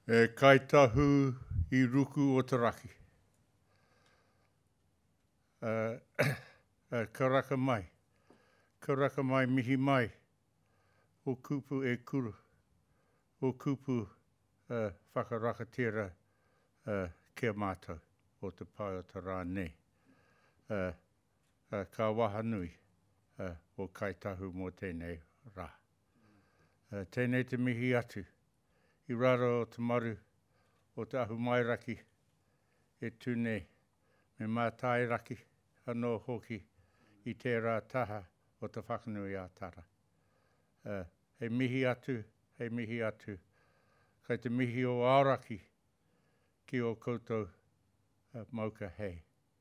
Ngāi Tahu I ruku o te raki. Karaka mai. Karaka mai mihi mai. O kupu e kuru. O kupu whakarakatera kia mātou o te pai o te rā nei. Ka waha nui o Ngāi Tahu mō tēnei rā. Tēnei te mihi atu. I raro o te maru o te ahu mai raki e tūnei me mātai raki anō hoki I tērā taha o te whakanui ātara. Hei mihi atu, hei mihi atu. Kei te mihi o aoraki ki o koutou mauka hei.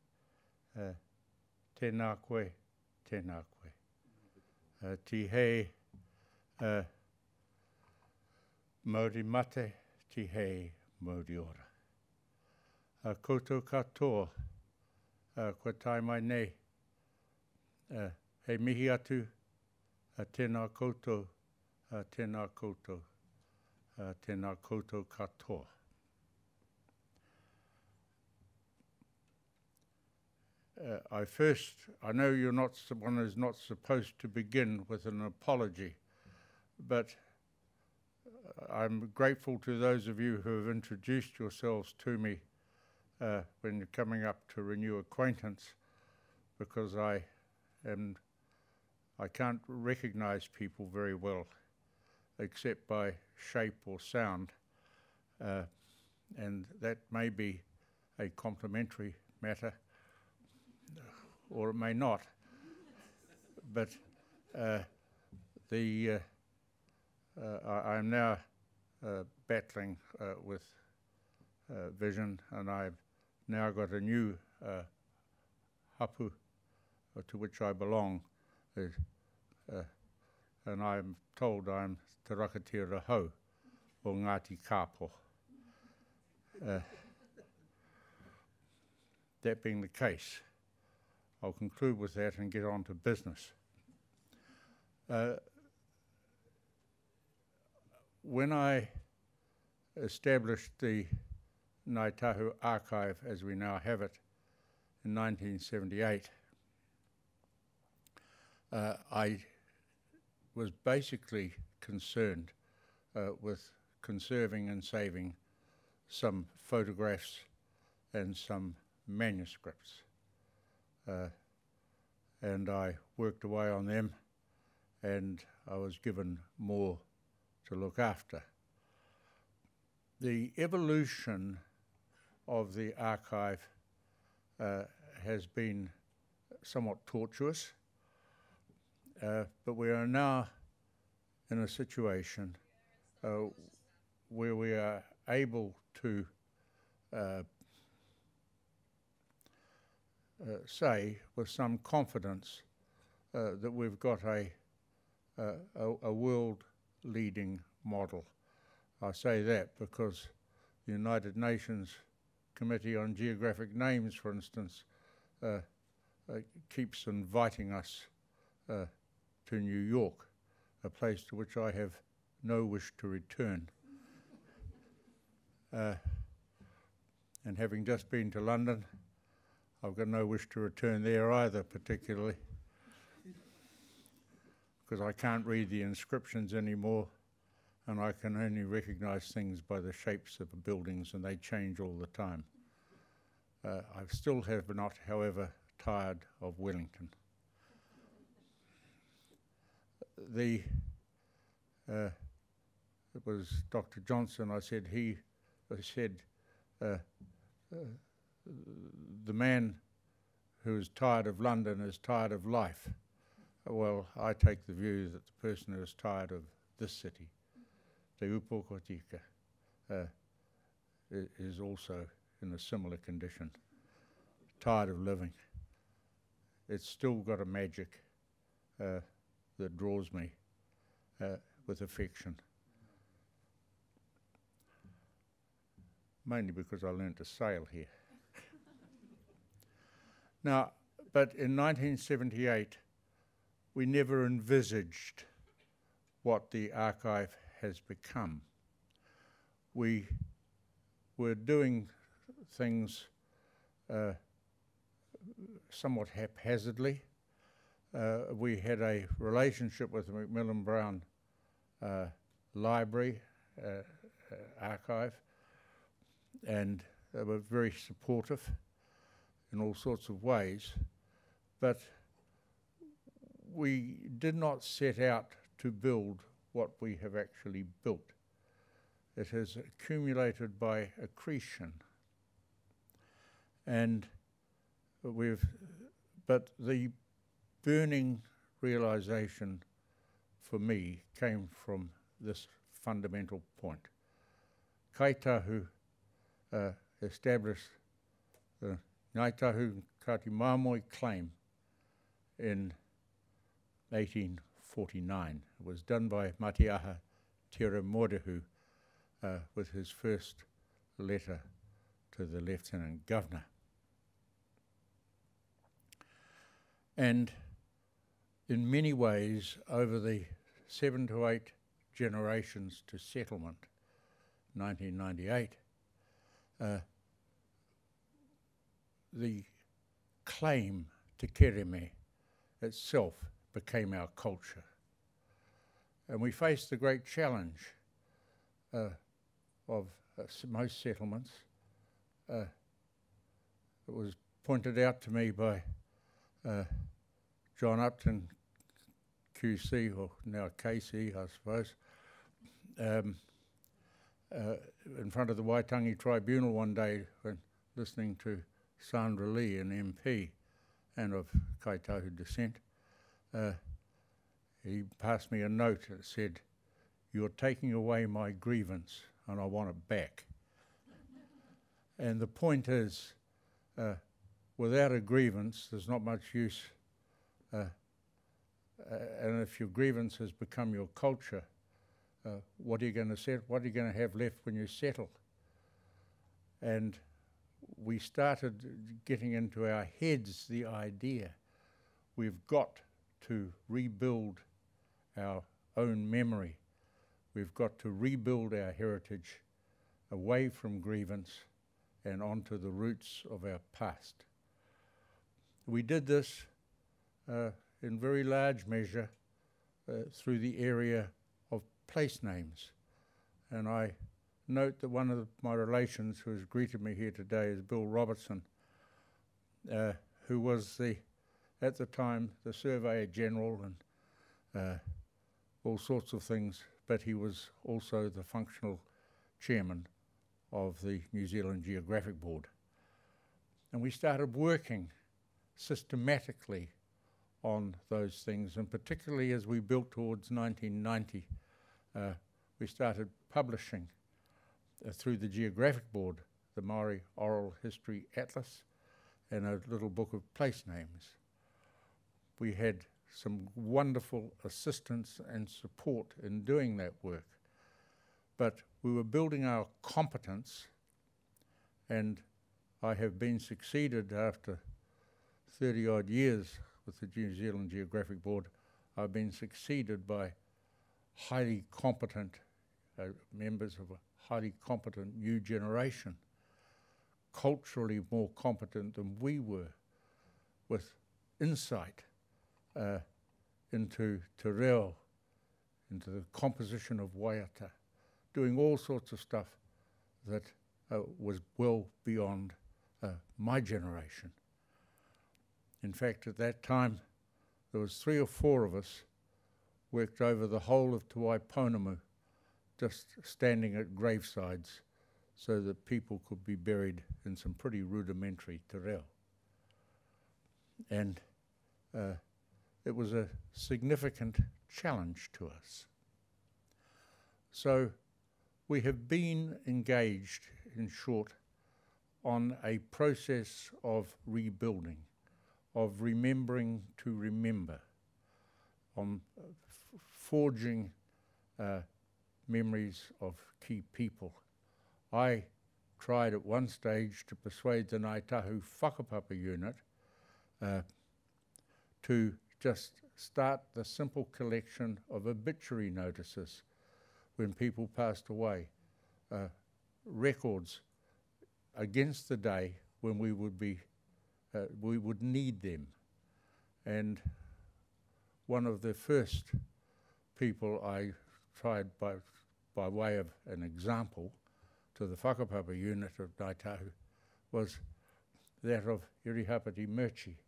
Tēnā koe, tēnā koe. Ti hei Mauri mate, ti hei Mauri ora. Koutou katoa, koe tai mai nei. Hei mihi atu, tēnā koutou, tēnā koutou, tēnā koutou katoa. I know one is not supposed to begin with an apology, but I'm grateful to those of you who have introduced yourselves to me when you're coming up to renew acquaintance, because I can't recognize people very well except by shape or sound, and that may be a complimentary matter, or it may not. But I'm now battling with vision, and I've now got a new hapu to which I belong, and I'm told I'm te rakatira hau o Ngāti Kāpo. That being the case, I'll conclude with that and get on to business. When I established the Ngāi Tahu Archive as we now have it in 1978, I was basically concerned with conserving and saving some photographs and some manuscripts. And I worked away on them, and I was given more to look after. The evolution of the archive has been somewhat tortuous, but we are now in a situation where we are able to say with some confidence that we've got a world-leading model. I say that because the United Nations Committee on Geographic Names, for instance, keeps inviting us to New York, a place to which I have no wish to return. And having just been to London, I've got no wish to return there either, particularly, because I can't read the inscriptions anymore, and I can only recognize things by the shapes of the buildings, and they change all the time. I still have not, however, tired of Wellington. It was Dr. Johnson, I said, the man who is tired of London is tired of life. Well, I take the view that the person who is tired of this city, Te Upokotika, is also in a similar condition, tired of living. It's still got a magic that draws me with affection. Mainly because I learned to sail here. Now, but in 1978, we never envisaged what the archive has become. We were doing things somewhat haphazardly. We had a relationship with the Macmillan Brown Library Archive, and they were very supportive in all sorts of ways, but we did not set out to build what we have actually built. It has accumulated by accretion, and but the burning realization for me came from this fundamental point. Ngāi Tahu established the Ngāi Tahu Ngāi claim in 1849. It was done by Matiaha Tira Morehu with his first letter to the Lieutenant Governor. And in many ways, over the 7 to 8 generations to settlement, 1998, the claim to Kereme itself became our culture. And we faced the great challenge of most settlements. It was pointed out to me by John Upton, QC, or now KC, I suppose, in front of the Waitangi Tribunal one day when listening to Sandra Lee, an MP and of Ngāi Tahu descent. He passed me a note that said, "You're taking away my grievance and I want it back." And the point is, without a grievance, there's not much use. And if your grievance has become your culture, what are you going to set? What are you going to have left when you settle? And we started getting into our heads the idea we've got to rebuild our own memory. We've got to rebuild our heritage away from grievance and onto the roots of our past. We did this in very large measure through the area of place names. And I note that one of my relations who has greeted me here today is Bill Robertson, who was at the time the Surveyor General and all sorts of things, but he was also the functional chairman of the New Zealand Geographic Board. And we started working systematically on those things, and particularly as we built towards 1990, we started publishing through the Geographic Board the Māori Oral History Atlas and a little book of place names. We had some wonderful assistance and support in doing that work, but we were building our competence, and I have been succeeded after 30 odd years with the New Zealand Geographic Board. I've been succeeded by highly competent members of a highly competent new generation, culturally more competent than we were, with insight into te reo, into the composition of waiata, doing all sorts of stuff that was well beyond my generation. In fact, at that time, there was 3 or 4 of us worked over the whole of Te Waiponamu, just standing at gravesides so that people could be buried in some pretty rudimentary te reo. And it was a significant challenge to us. So we have been engaged, in short, on a process of rebuilding, of remembering to remember, on forging memories of key people. I tried at one stage to persuade the Ngāi Tahu whakapapa unit to just start the simple collection of obituary notices when people passed away, records against the day when we would need them. And one of the first people I tried by way of an example to the whakapapa unit of Ngāi Tahu was that of Irihapati Murchie,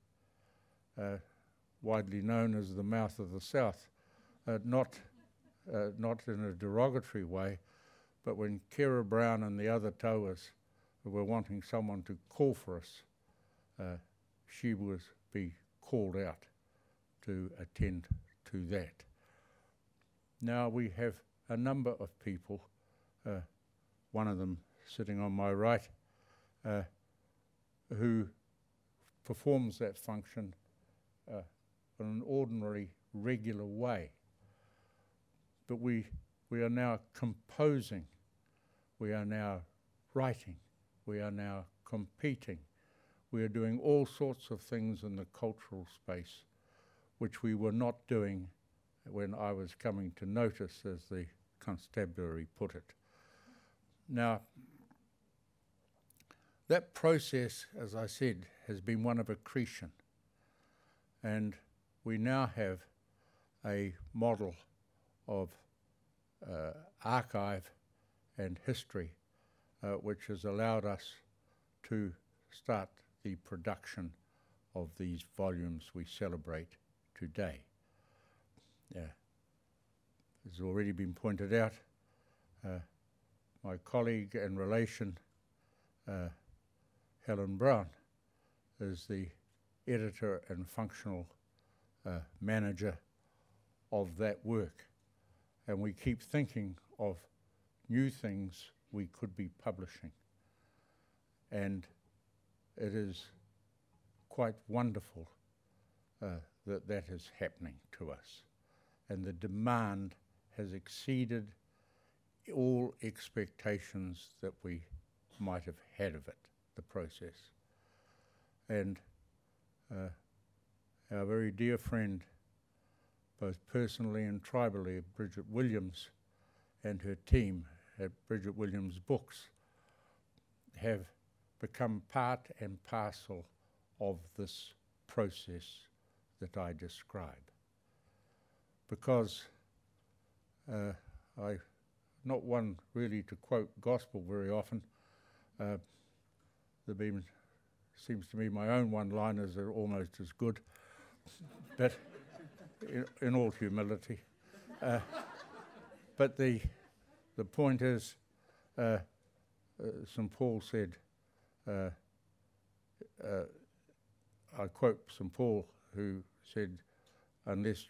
widely known as the mouth of the south, not in a derogatory way, but when Kera Brown and the other tauas were wanting someone to call for us, she would be called out to attend to that. Now we have a number of people, one of them sitting on my right, who performs that function in an ordinary, regular way. But we are now composing, we are now writing, we are now competing, we are doing all sorts of things in the cultural space which we were not doing when I was coming to notice, as the constabulary put it. Now, that process, as I said, has been one of accretion, and we now have a model of archive and history which has allowed us to start the production of these volumes we celebrate today. As already been pointed out, my colleague and relation Helen Brown is the editor and functional manager of that work, and we keep thinking of new things we could be publishing, and it is quite wonderful that is happening to us, and the demand has exceeded all expectations that we might have had of it, the process. And our very dear friend, both personally and tribally, Bridget Williams, and her team at Bridget Williams Books have become part and parcel of this process that I describe. Because I'm not one really to quote gospel very often. Seems to me my own one-liners are almost as good, but in all humility. But the point is, St. Paul said, I quote St. Paul, who said, unless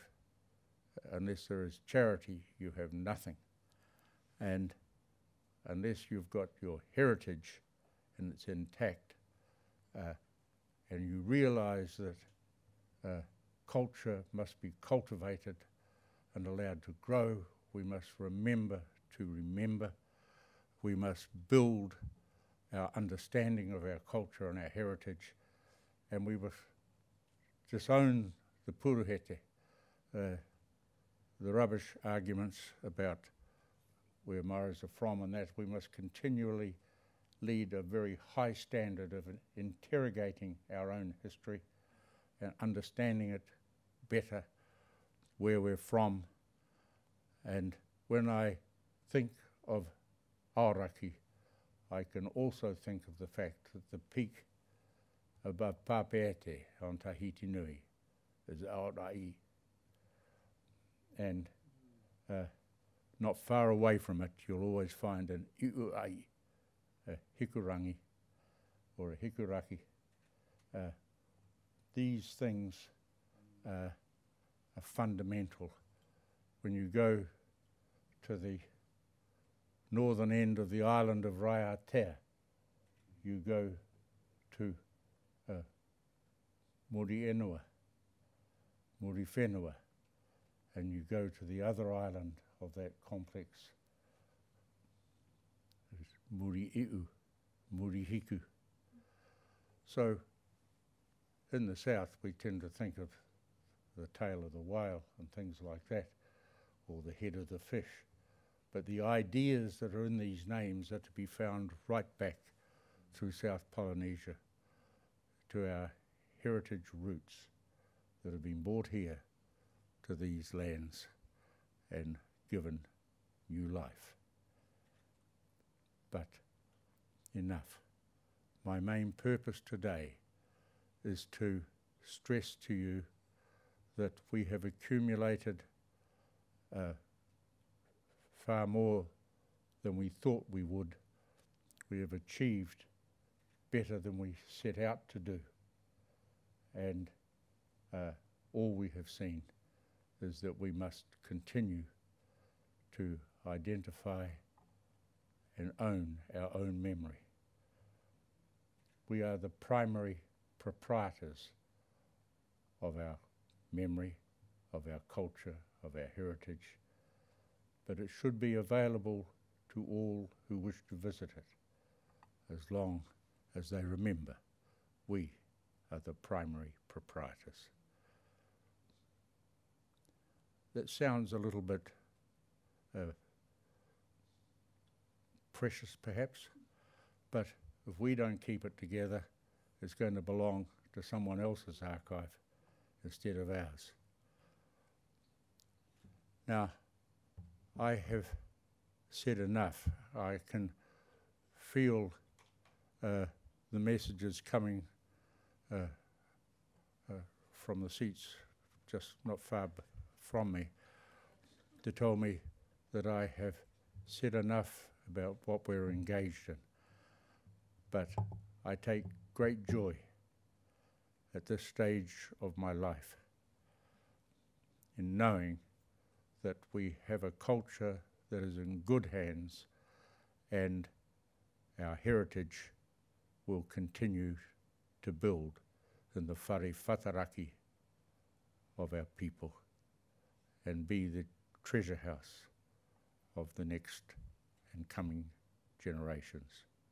there is charity, you have nothing. And unless you've got your heritage and it's intact, and you realize that culture must be cultivated and allowed to grow, we must remember to remember. We must build our understanding of our culture and our heritage, and we must disown the puruhete, the rubbish arguments about where Maoris are from and that. We must continually lead a very high standard of interrogating our own history and understanding it better, where we're from. And when I think of Aoraki, I can also think of the fact that the peak above Papeete on Tahiti Nui is Aorai. And not far away from it, you'll always find an iuai, a hikurangi or a hikuraki. These things are fundamental. When you go to the northern end of the island of Raiatea, you go to Muri Enua, Muri Whenua, and you go to the other island of that complex, Muri Iu, Muri Hiku. So in the south we tend to think of the tail of the whale and things like that, or the head of the fish. But the ideas that are in these names are to be found right back through South Polynesia to our heritage roots that have been brought here to these lands and given new life. But enough. My main purpose today is to stress to you that we have accumulated far more than we thought we would. We have achieved better than we set out to do. And all we have seen is that we must continue to identify and own our own memory. We are the primary proprietors of our memory, of our culture, of our heritage, but it should be available to all who wish to visit it, as long as they remember we are the primary proprietors. That sounds a little bit precious perhaps, but if we don't keep it together, it's going to belong to someone else's archive instead of ours. Now, I have said enough. I can feel the messages coming from the seats just not far from me to tell me that I have said enough about what we're engaged in. But I take great joy at this stage of my life in knowing that we have a culture that is in good hands and our heritage will continue to build in the whare whataraki of our people and be the treasure house of the next and coming generations.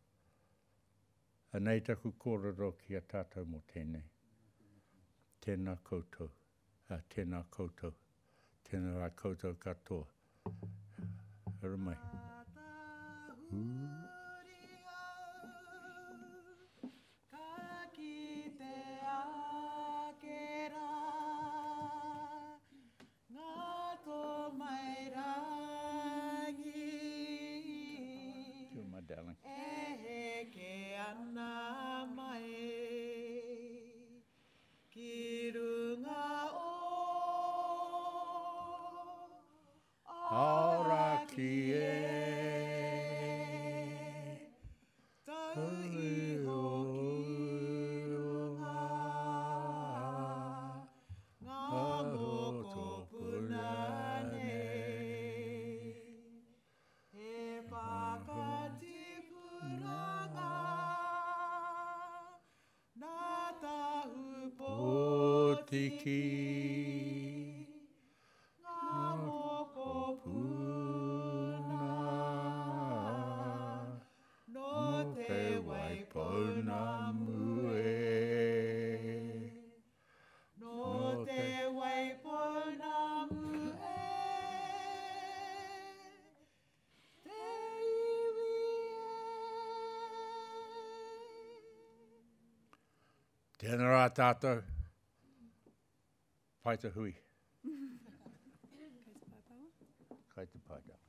Ngāi Tahu kōrero ki a tātou mō tēnei. Tēnā koutou, tēnā koutou, tēnā koutou katoa. Hara mai. Darling. Tiki Ngāko Puna No te waipona mue No te waipona mue Te iwi Tēnā rā tātou. Pai te hui. Kai te pai tā.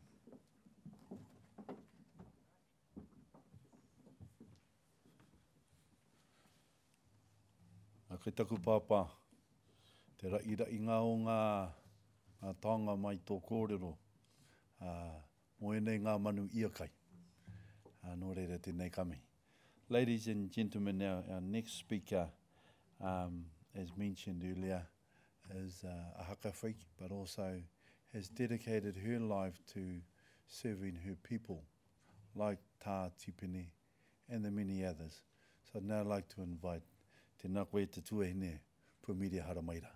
Kei taku pāpā, te rai ngā o ngā taonga mai tō kōrero, mo enei ngā manu ia kai. Nō reira tēnei kami. Ladies and gentlemen, our next speaker, as mentioned earlier, is a hakawhi, but also has dedicated her life to serving her people, like Tā Tipene and the many others. So I'd now like to invite Te Ngākoe Te Tuahine, Pumiria Haramaira.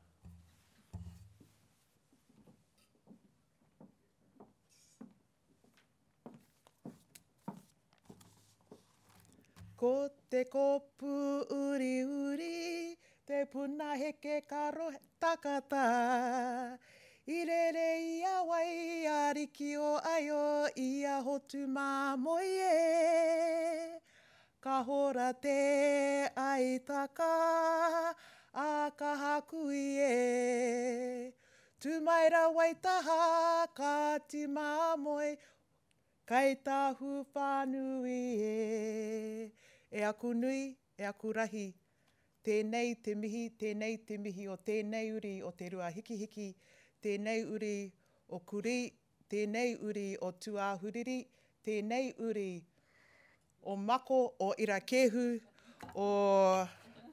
Ko te kopu uri uri, te puna heke karo takata. I rere ia wai, ariki o aio, ia hotu mā moie. Ka hora te aitaka, a ka hakui e. Tumaira waitaha, ka ti māmoe, Ngāi Tahu whānui e. E aku nui, e aku rahi. Tēnei te mihi o tēnei uri o te rua hiki hiki, tēnei uri o kuri, tēnei uri o tuāhuriri, tēnei uri o mako, o irakehu, o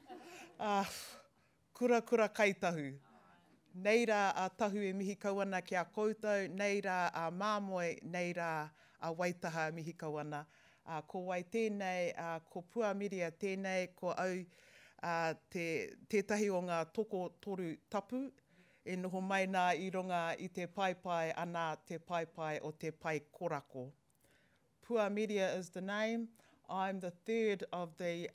kura kaitahu. Nei rā a tahu e mihi kauana ki a koutou, nei rā a māmoe, nei rā a waitaha mihi kauana. Ko wai tēnei, ko puamiria tēnei, ko au tētahi o ngā toko toru tapu, e noho mai nā i runga i te paepae ana te paepae o Te Pae Kōrako. Puamiria is the name. I'm the third of the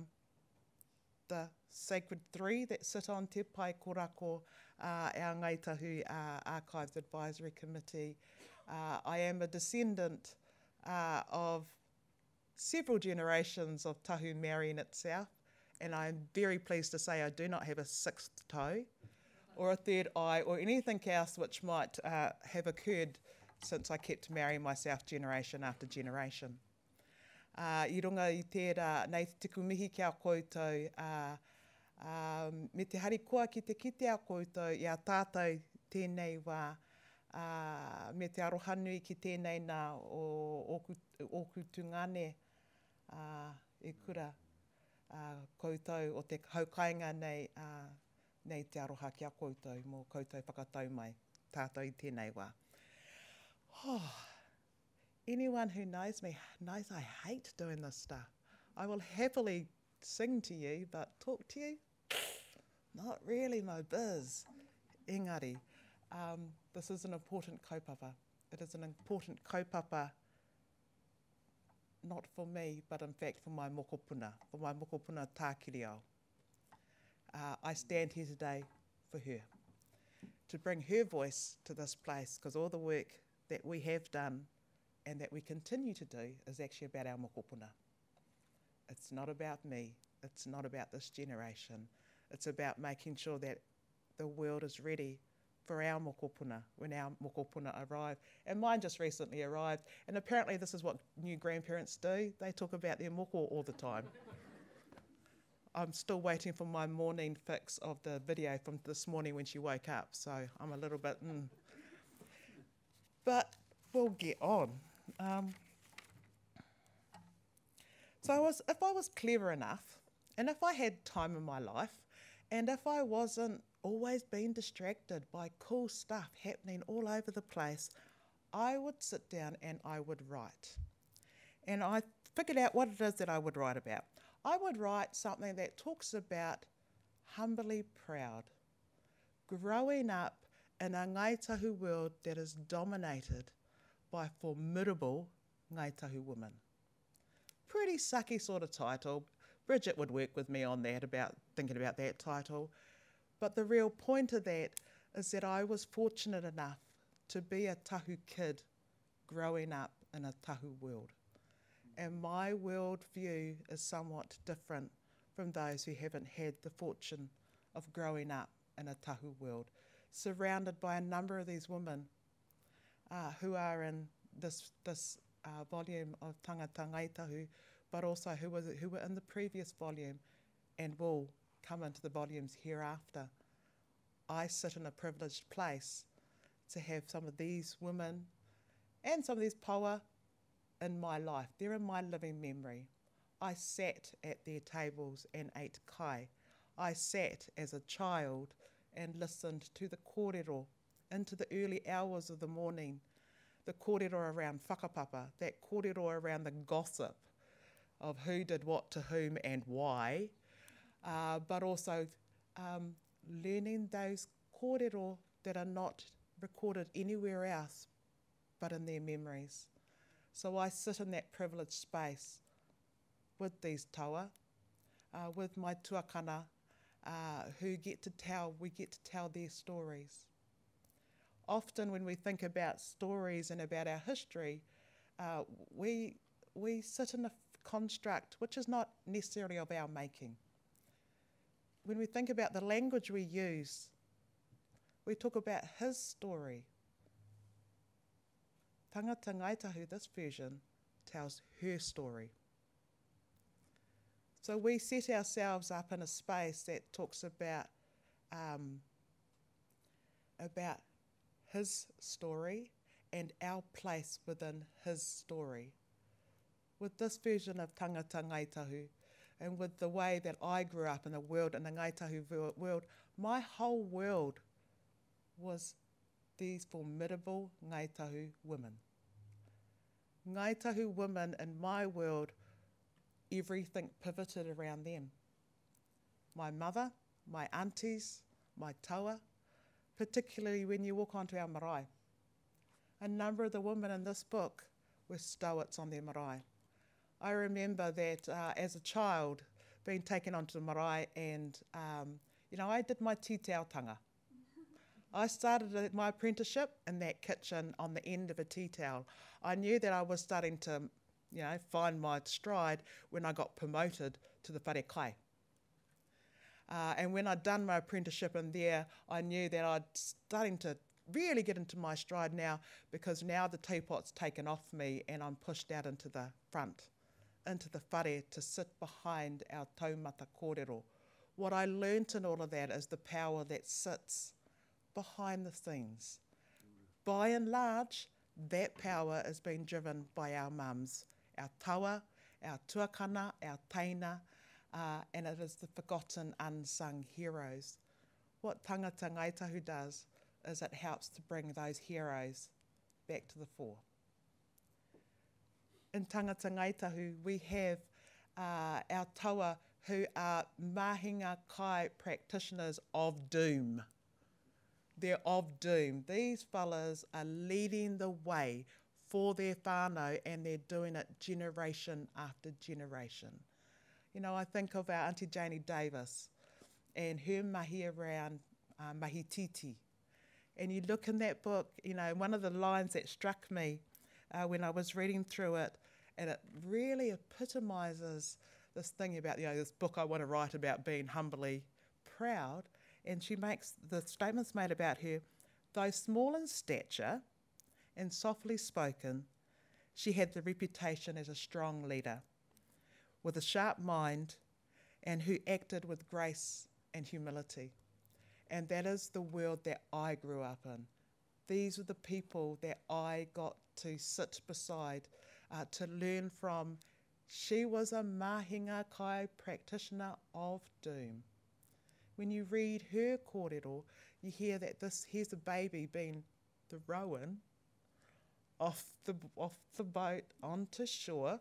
sacred three that sit on Te Pae Kōrako, our Ngāi Tahu Archives Advisory Committee. I am a descendant of several generations of tahu marrying itself, and I'm very pleased to say I do not have a sixth toe or a third eye or anything else which might have occurred since I kept marrying myself generation after generation. I runga i tērā, nei te tiku mihi ki a koutou, me te harikoa ki te kite a koutou, i a tātou tēnei wā, me te arohanui ki tēnei nā o kutungane e kura koutou o te haukainga nei te aroha ki a koutou, mō koutou whakatau mai, tātou i tēnei wā. Oh, anyone who knows me knows I hate doing this stuff. I will happily sing to you, but talk to you, not really my biz. Engari, this is an important kaupapa. It is an important kaupapa, not for me, but in fact for my mokopuna, tākiriao. I stand here today for her, to bring her voice to this place, because all the work that we have done and that we continue to do is actually about our mokopuna. It's not about me, it's not about this generation, it's about making sure that the world is ready for our mokopuna when our mokopuna arrive. And mine just recently arrived, and apparently this is what new grandparents do. They talk about their moko all the time. I'm still waiting for my morning fix of the video from this morning when she woke up, so I'm a little bit, But we'll get on. So if I was clever enough, and if I had time in my life, and if I wasn't always being distracted by cool stuff happening all over the place, I would sit down and I would write. And I figured out what it is that I would write about. I would write something that talks about humbly proud, growing up in a Ngāi Tahu world that is dominated by formidable Ngāi Tahu women. Pretty sucky sort of title. Bridget would work with me on that, about thinking about that title. But the real point of that is that I was fortunate enough to be a tahu kid growing up in a tahu world. And my world view is somewhat different from those who haven't had the fortune of growing up in a tahu world, surrounded by a number of these women who are in this volume of Tāngata Ngāi Tahu, but also who were in the previous volume and will come into the volumes hereafter. I sit in a privileged place to have some of these women and some of these paua in my life. They're in my living memory. I sat at their tables and ate kai. I sat as a child and listened to the kōrero into the early hours of the morning, the kōrero around whakapapa, that kōrero around the gossip of who did what to whom and why, but also learning those kōrero that are not recorded anywhere else but in their memories. So I sit in that privileged space with these taua, with my tuakana, we get to tell their stories. Often when we think about stories and about our history, we sit in a construct which is not necessarily of our making. When we think about the language we use, we talk about his story. Tāngata Ngāi Tahu, this version, tells her story. So we set ourselves up in a space that talks about his story and our place within his story. With this version of Tāngata Ngāi Tahu, and with the way that I grew up in the world, in the Ngāi Tahu world, my whole world was these formidable Ngāi Tahu women. Ngāi Tahu women in my world, everything pivoted around them. My mother, my aunties, my taua, particularly when you walk onto our marae. A number of the women in this book were stoats on their marae. I remember that as a child being taken onto the marae and, I did my tītautanga. I started my apprenticeship in that kitchen on the end of a tea towel. I knew that I was starting to, find my stride when I got promoted to the whare kai. And when I'd done my apprenticeship in there, I knew that I'd starting to really get into my stride now, because now the teapot's taken off me and I'm pushed out into the front, into the whare, to sit behind our taumata kōrero. What I learnt in all of that is the power that sits behind the scenes. By and large, that power is being driven by our mums, our taua, our tuakana, our teina, and it is the forgotten, unsung heroes. What Tāngata Ngāi Tahu does is it helps to bring those heroes back to the fore. In Tāngata Ngāi Tahu, we have our taua who are mahinga kai practitioners of doom. They're of doom. These fellas are leading the way for their whānau, and they're doing it generation after generation. I think of our Auntie Janie Davis and her mahi around mahi titi. And you look in that book, one of the lines that struck me when I was reading through it, and it really epitomises this thing about, this book I want to write about being humbly proud. And she makes the statements made about her, though small in stature and softly spoken, she had the reputation as a strong leader with a sharp mind and who acted with grace and humility. And that is the world that I grew up in. These are the people that I got to sit beside, to learn from. She was a mahinga kai practitioner of doom. When you read her kōrero, you hear that here's a baby being thrown off the boat onto shore.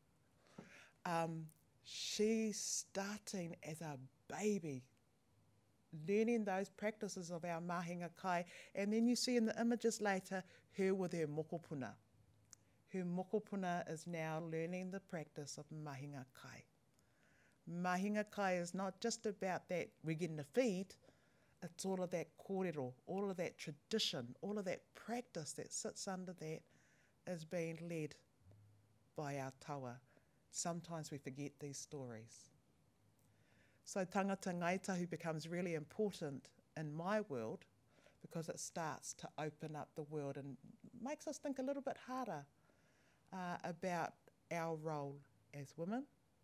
She's starting as a baby, learning those practices of our mahinga kai, and then you see in the images later her with her mokopuna. Her mokopuna is now learning the practice of mahinga kai. Mahinga kai is not just about that we're getting a feed, it's all of that kōrero, all of that tradition, all of that practice that sits under that is being led by our taua. Sometimes we forget these stories. So Tāngata Ngāi Tahu becomes really important in my world because it starts to open up the world and makes us think a little bit harder about our role as women,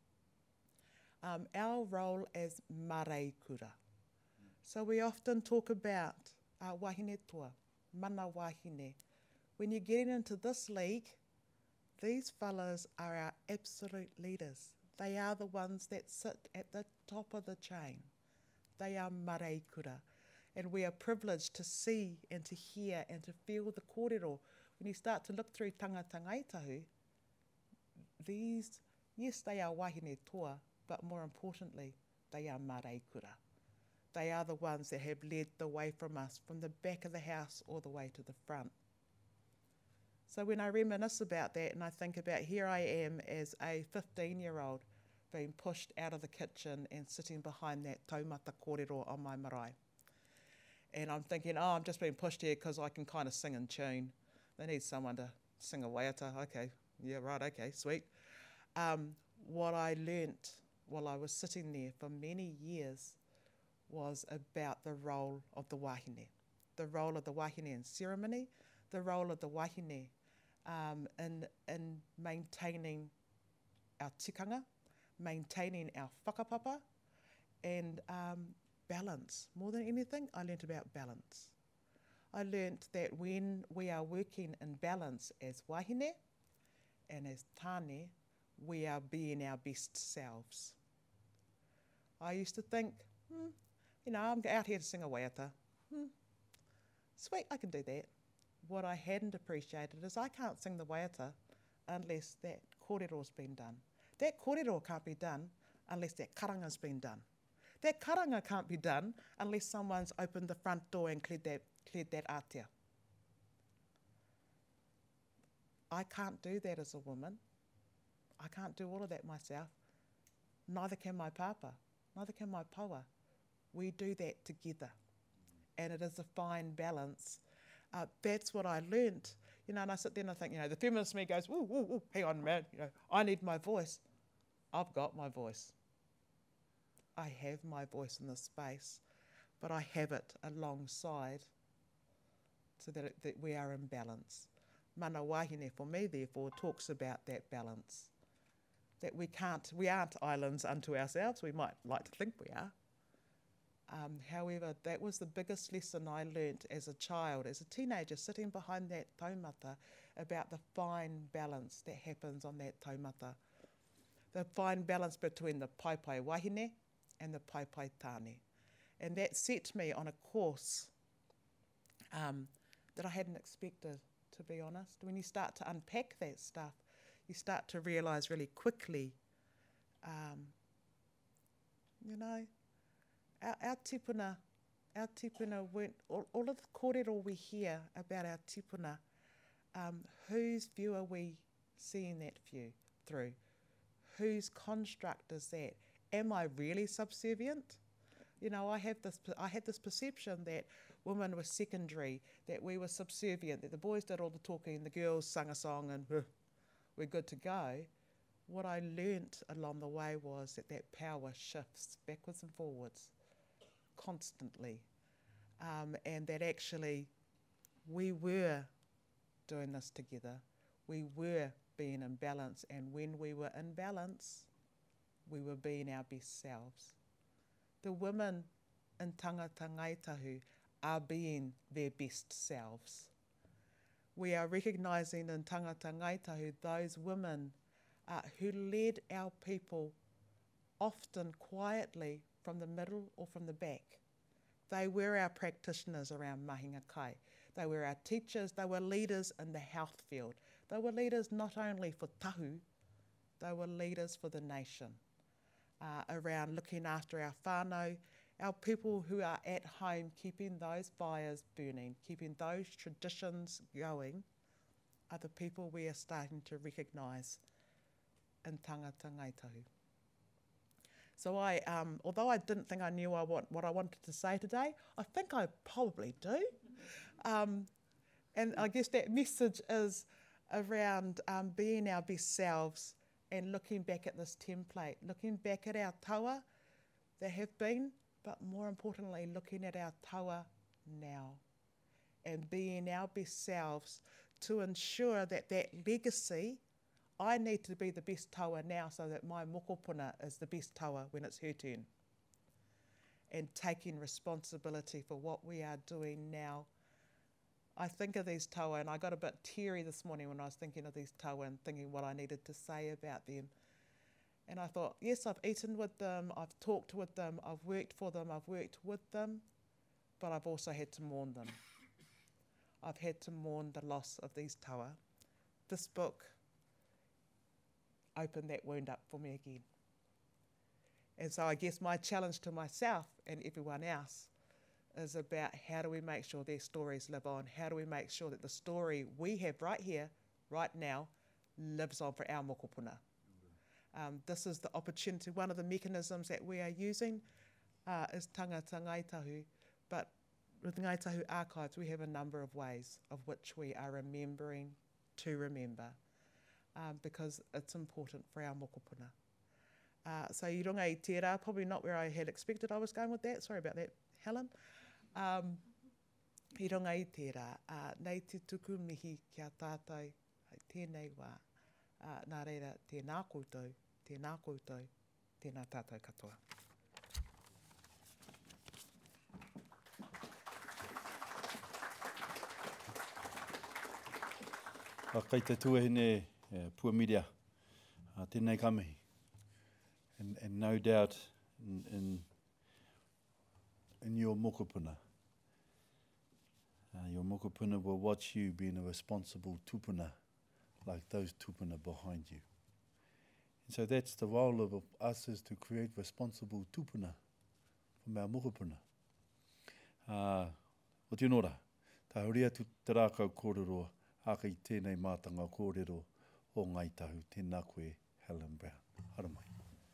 our role as maraikura. So we often talk about wāhine toa, mana wāhine. When you're getting into this league, these fellas are our absolute leaders. They are the ones that sit at the top of the chain. They are maraikura. And we are privileged to see and to hear and to feel the kōrero. When you start to look through Tāngata Ngāi Tahu, these, yes, they are wāhine toa, but more importantly, they are maraikura. They are the ones that have led the way from us, from the back of the house all the way to the front. So when I reminisce about that and I think about here I am as a 15-year-old being pushed out of the kitchen and sitting behind that taumata kōrero on my marae. And I'm thinking, I'm just being pushed here because I can kind of sing in tune. They need someone to sing a waiata. Okay, yeah, right, okay, sweet. what I learnt while I was sitting there for many years was about the role of the Wāhine. The role of the Wāhine in ceremony, the role of the Wāhine in maintaining our tikanga, maintaining our whakapapa, and balance. More than anything, I learnt about balance. I learnt that when we are working in balance as wahine and as tāne, we are being our best selves. I used to think, you know, I'm out here to sing a waiata. Sweet, I can do that. What I hadn't appreciated is I can't sing the waiata unless that kōrero's been done. That kōrero can't be done unless that karanga's been done. That karanga can't be done unless someone's opened the front door and cleared that ātea. I can't do that as a woman. I can't do all of that myself. Neither can my papa, neither can my paua. We do that together. And it is a fine balance. That's what I learnt. You know, and I sit there and I think, you know, the feminist me goes, woo, woo, woo, hang on, man, you know, I need my voice. I've got my voice. I have my voice in this space, but I have it alongside so that we are in balance. Mana wāhine for me, therefore, talks about that balance. That we aren't islands unto ourselves. We might like to think we are. However, that was the biggest lesson I learnt as a child, as a teenager, sitting behind that taumata, about the fine balance that happens on that taumata. The fine balance between the Pae wāhine and the Pae tāne. And that set me on a course that I hadn't expected, to be honest. When you start to unpack that stuff, you start to realise really quickly, you know, our tipuna weren't, all of the kōrero we hear about our tipuna, whose view are we seeing that view through? Whose construct is that? Am I really subservient? You know, I had this perception that women were secondary, that we were subservient, that the boys did all the talking, the girls sang a song and we're good to go. What I learnt along the way was that that power shifts backwards and forwards constantly, and that actually we were doing this together. We were being in balance, and when we were in balance, we were being our best selves. The women in Tāngata Ngāi Tahu are being their best selves. We are recognising in Tāngata Ngāi Tahu those women who led our people often quietly from the middle or from the back. They were our practitioners around mahinga kai. They were our teachers, they were leaders in the health field. They were leaders not only for tahu, they were leaders for the nation, around looking after our whānau, our people who are at home, keeping those fires burning, keeping those traditions going, are the people we are starting to recognise in Tāngata Ngāi Tahu. So although I didn't think I knew what I wanted to say today, I think I probably do. And I guess that message is around being our best selves and looking back at this template, looking back at our taua that have been, but more importantly, looking at our taua now and being our best selves to ensure that that legacy, I need to be the best taua now so that my mokopuna is the best taua when it's her turn. And taking responsibility for what we are doing now. I think of these taua, and I got a bit teary this morning when I was thinking of these taua and thinking what I needed to say about them. And I thought, yes, I've eaten with them, I've talked with them, I've worked for them, I've worked with them, but I've also had to mourn them. I've had to mourn the loss of these taua. This book opened that wound up for me again. And so I guess my challenge to myself and everyone else is about how do we make sure their stories live on? How do we make sure that the story we have right here, right now, lives on for our mokopuna? This is the opportunity. One of the mechanisms that we are using is Tāngata Ngāi Tahu, but with Ngāi Tahu Archives we have a number of ways of which we are remembering to remember, because it's important for our mokopuna. So I runga I tērā, probably not where I had expected I was going with that. Sorry about that, Helen. I runga I tērā, nei te tuku mihi kia tātou, ai tēnei wā. Nā reira, tēnā koutou, tēnā tātou katoa. Kai te tuahine pua media, tēnei ka mihi. And no doubt in your mokopuna, your mokopuna will watch you being a responsible tupuna, like those tupuna behind you. And so that's the role of us, is to create responsible tupuna from our mokopuna. O te nora, tā horia tu te rākau kōrero, aka i tēnei mātanga kōrero o Ngāi Tahu, tēnā koe Helen Brown. Hara mai.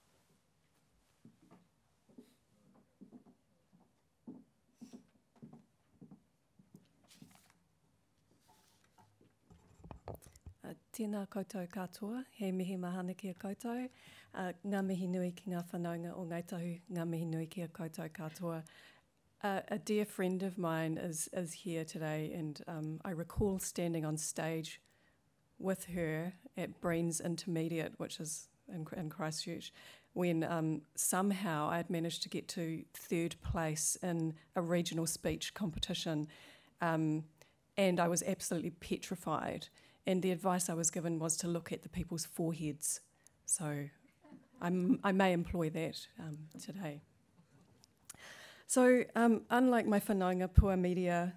Tēnā koutou katoa, he mihi mahana kia koutou. Ngā mihi nui ki ngā whanaunga o Ngāi Tahu, ngā mihi nui kia koutou katoa. A dear friend of mine is here today, and I recall standing on stage with her at Breen's Intermediate, which is in Christchurch, when somehow I had managed to get to 3rd place in a regional speech competition, and I was absolutely petrified. And the advice I was given was to look at the people's foreheads. So I may employ that today. So unlike my whanaunga pua media,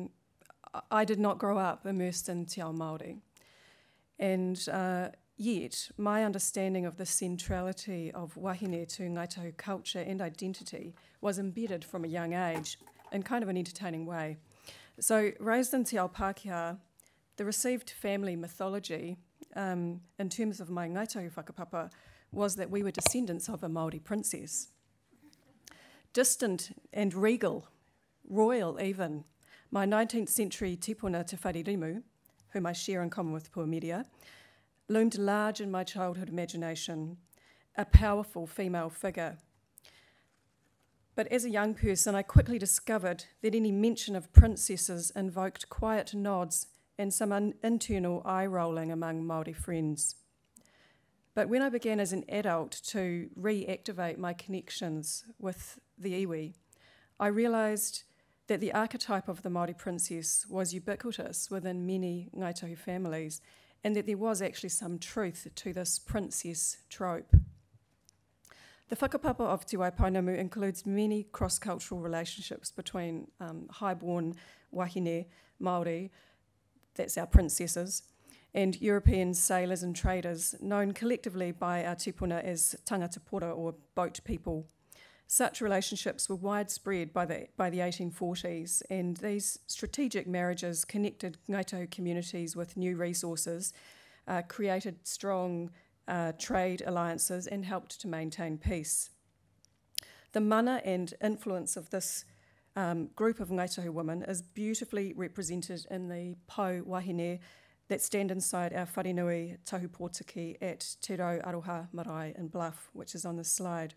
I did not grow up immersed in te ao Māori. And yet my understanding of the centrality of wahine to Ngāi Tahu culture and identity was embedded from a young age in kind of an entertaining way. So raised in te ao Pākehā, the received family mythology, in terms of my Ngāi Tahu whakapapa, was that we were descendants of a Māori princess. Distant and regal, royal even, my 19th century tipuna Te Wharirimu, whom I share in common with Pua Media, loomed large in my childhood imagination, a powerful female figure. But as a young person, I quickly discovered that any mention of princesses invoked quiet nods and some internal eye-rolling among Māori friends. But when I began as an adult to reactivate my connections with the iwi, I realised that the archetype of the Māori princess was ubiquitous within many Ngāi Tahu families, and that there was actually some truth to this princess trope. The whakapapa of Te Waipounamu includes many cross-cultural relationships between highborn wahine Māori, that's our princesses, and European sailors and traders, known collectively by our tipuna as tangata pora, or boat people. Such relationships were widespread by the 1840s, and these strategic marriages connected Ngāi Tahu communities with new resources, created strong trade alliances, and helped to maintain peace. The mana and influence of this group of Ngāi Tahu women is beautifully represented in the pau wahine that stand inside our wharenui tahu pōtiki at Te Rau Aroha Marae in Bluff, which is on the slide.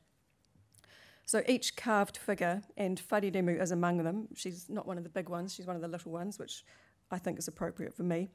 So each carved figure, and whareremu is among them. She's not one of the big ones, she's one of the little ones, which I think is appropriate for me.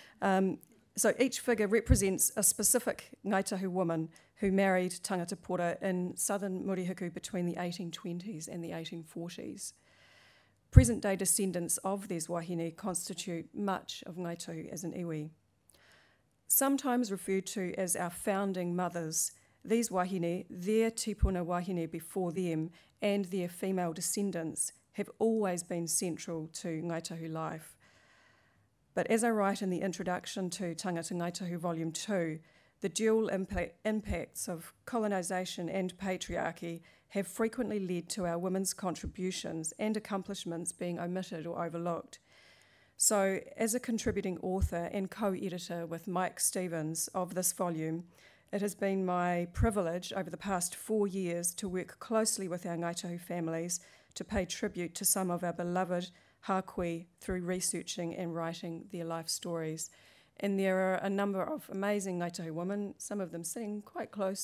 So each figure represents a specific Ngāi Tahu woman who married tangata pora in southern Murihiku between the 1820s and the 1840s. Present-day descendants of these wahine constitute much of Ngāi Tahu as an iwi. Sometimes referred to as our founding mothers, these wahine, their tipuna wahine before them, and their female descendants have always been central to Ngāi Tahu life. But as I write in the introduction to Tāngata Ngāi Tahu Volume 2, the dual impacts of colonisation and patriarchy have frequently led to our women's contributions and accomplishments being omitted or overlooked. So, as a contributing author and co-editor with Mike Stevens of this volume, it has been my privilege over the past 4 years to work closely with our Ngāi Tahu families to pay tribute to some of our beloved hākui through researching and writing their life stories. And there are a number of amazing Ngāi Tahu women, some of them sitting quite close,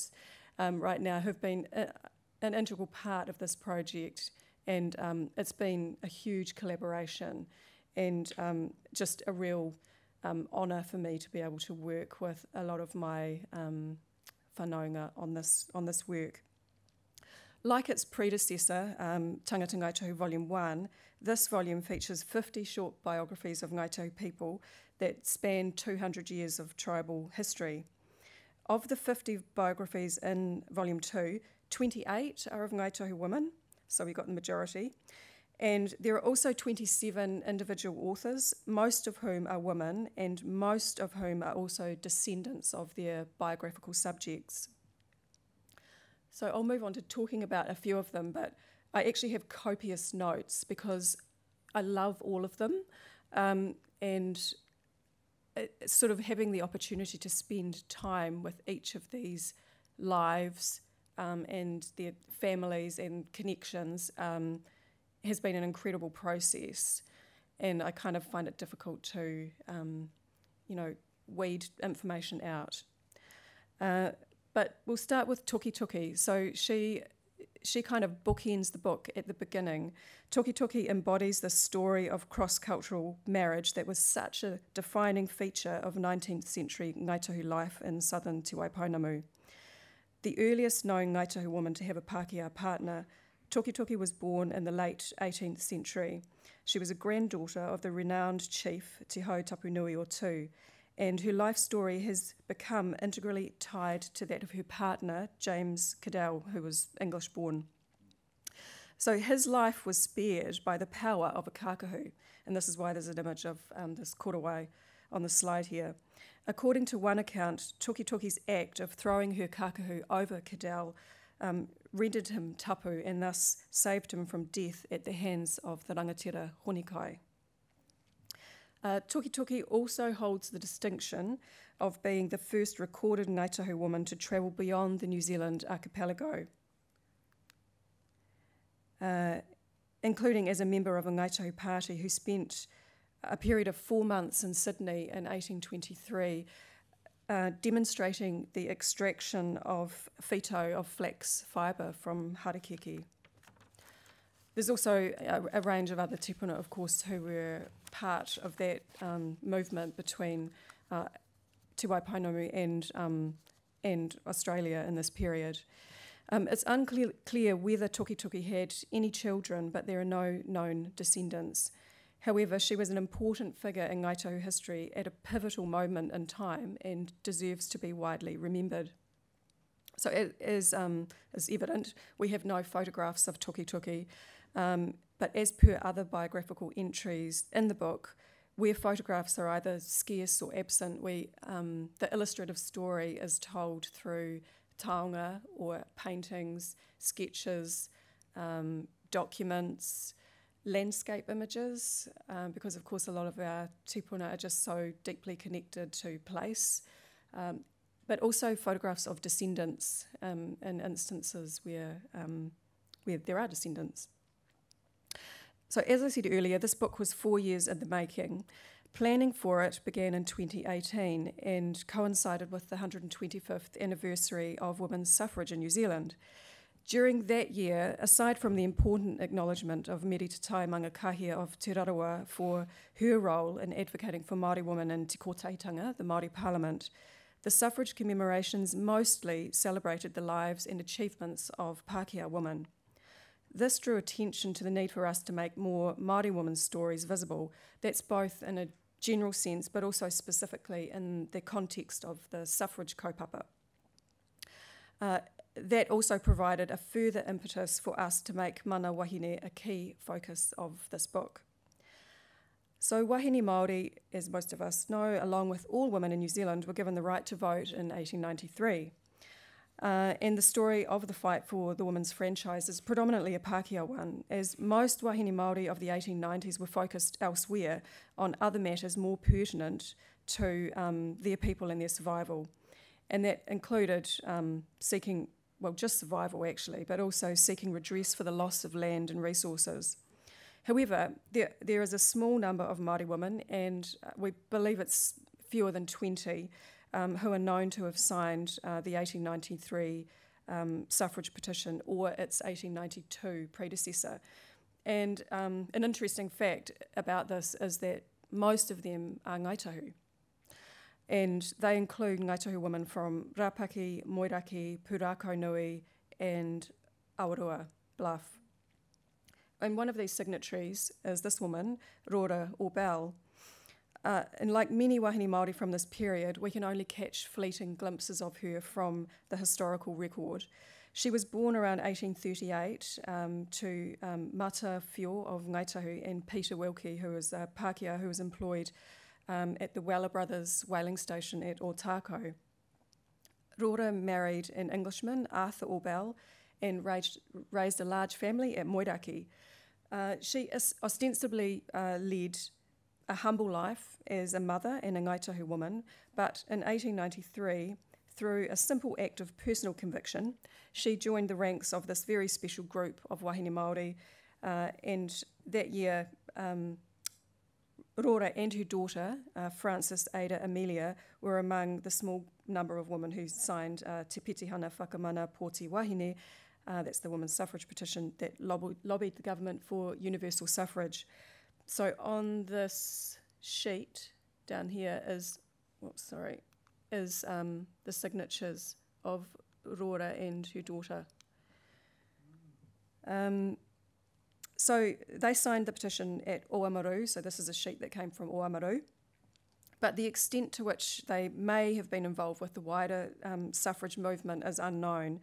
right now who've been an integral part of this project, and it's been a huge collaboration and just a real honour for me to be able to work with a lot of my whanaunga on this work. Like its predecessor, Tāngata Ngāi Tahu Volume 1, this volume features 50 short biographies of Ngāi Tahu people that span 200 years of tribal history. Of the 50 biographies in Volume 2, 28 are of Ngāi Tahu women, so we got the majority. And there are also 27 individual authors, most of whom are women, and most of whom are also descendants of their biographical subjects. So I'll move on to talking about a few of them, but I actually have copious notes because I love all of them, and sort of having the opportunity to spend time with each of these lives and their families and connections has been an incredible process, and I kind of find it difficult to, weed information out. But we'll start with Toki Toki. So she kind of bookends the book at the beginning. Toki Toki embodies the story of cross-cultural marriage that was such a defining feature of 19th century Ngāi Tahu life in southern Te Waipounamu. The earliest known Ngāi Tahu woman to have a Pākehā partner, Toki Toki was born in the late 18th century. She was a granddaughter of the renowned chief Te Hau Tapunui o Tū, and her life story has become integrally tied to that of her partner, James Cadell, who was English-born. So his life was spared by the power of a kākahu, and this is why there's an image of this korowai on the slide here. According to one account, Toki Toki's act of throwing her kākahu over Cadell rendered him tapu and thus saved him from death at the hands of the rangatira honikai. Toki Toki also holds the distinction of being the first recorded Ngāi Tahu woman to travel beyond the New Zealand archipelago, including as a member of a Ngāi Tahu party who spent a period of 4 months in Sydney in 1823 demonstrating the extraction of whito of flax fibre from harakeke. There's also a range of other tipuna, of course, who were part of that movement between Te Waipounamu and Australia in this period. It's unclear whether Toki Toki had any children, but there are no known descendants. However, she was an important figure in Ngāi Tahu history at a pivotal moment in time and deserves to be widely remembered. So as is evident, we have no photographs of Toki Toki, but as per other biographical entries in the book, where photographs are either scarce or absent, the illustrative story is told through taonga or paintings, sketches, documents, landscape images, because of course a lot of our tupuna are just so deeply connected to place, but also photographs of descendants in instances where there are descendants. So as I said earlier, this book was 4 years in the making. Planning for it began in 2018 and coincided with the 125th anniversary of women's suffrage in New Zealand. During that year, aside from the important acknowledgement of Meri Te Tai Mangakahia of Te Raroa for her role in advocating for Māori women in Te Kōtaitanga, the Māori Parliament, the suffrage commemorations mostly celebrated the lives and achievements of Pākehā women. This drew attention to the need for us to make more Māori women's stories visible. That's both in a general sense, but also specifically in the context of the suffrage kaupapa. That also provided a further impetus for us to make mana wahine a key focus of this book. So wahine Māori, as most of us know, along with all women in New Zealand, were given the right to vote in 1893. And the story of the fight for the women's franchise is predominantly a Pākehā one, as most wahine Māori of the 1890s were focused elsewhere on other matters more pertinent to their people and their survival. And that included seeking, well, just survival actually, but also seeking redress for the loss of land and resources. However, there is a small number of Māori women, and we believe it's fewer than 20, who are known to have signed the 1893 suffrage petition or its 1892 predecessor. And an interesting fact about this is that most of them are Ngāi Tahu. And they include Ngāi Tahu women from Rapaki, Moiraki, Pūrākau Nui, and Aotearoa Bluff. And one of these signatories is this woman, Rora or Bell. And like many Wāhine Māori from this period, we can only catch fleeting glimpses of her from the historical record. She was born around 1838 to Mata Whio of Ngāi Tahu and Peter Wilkie, who was a Pākehā who was employed at the Weller Brothers whaling station at Ōtākau. Rora married an Englishman, Arthur Orbell, and raised a large family at Moiraki. She ostensibly led a humble life as a mother and a Ngāi Tahu woman, but in 1893, through a simple act of personal conviction, she joined the ranks of this very special group of Wāhine Māori, and that year, Rora and her daughter, Frances Ada Amelia, were among the small number of women who signed Te Pitihana Whakamana Pōti Wāhine, that's the women's suffrage petition that lobbied the government for universal suffrage. So on this sheet down here is, the signatures of Rora and her daughter. So they signed the petition at Oamaru, so this is a sheet that came from Oamaru, but the extent to which they may have been involved with the wider suffrage movement is unknown.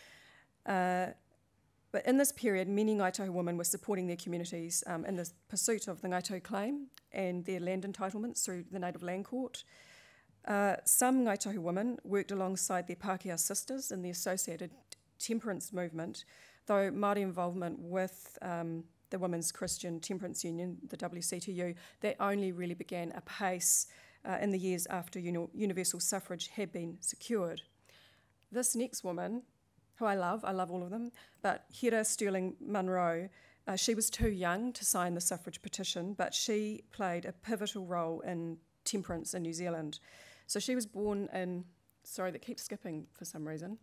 But in this period, many Ngāi Tahu women were supporting their communities in the pursuit of the Ngāi Tahu claim and their land entitlements through the Native Land Court. Some Ngāi Tahu women worked alongside their Pākehā sisters in the associated temperance movement, though Māori involvement with the Women's Christian Temperance Union, the WCTU, that only really began apace in the years after universal suffrage had been secured. This next woman, who I love all of them, but Hera Sterling Munro, she was too young to sign the suffrage petition, but she played a pivotal role in temperance in New Zealand. So she was born in, sorry, that keeps skipping for some reason.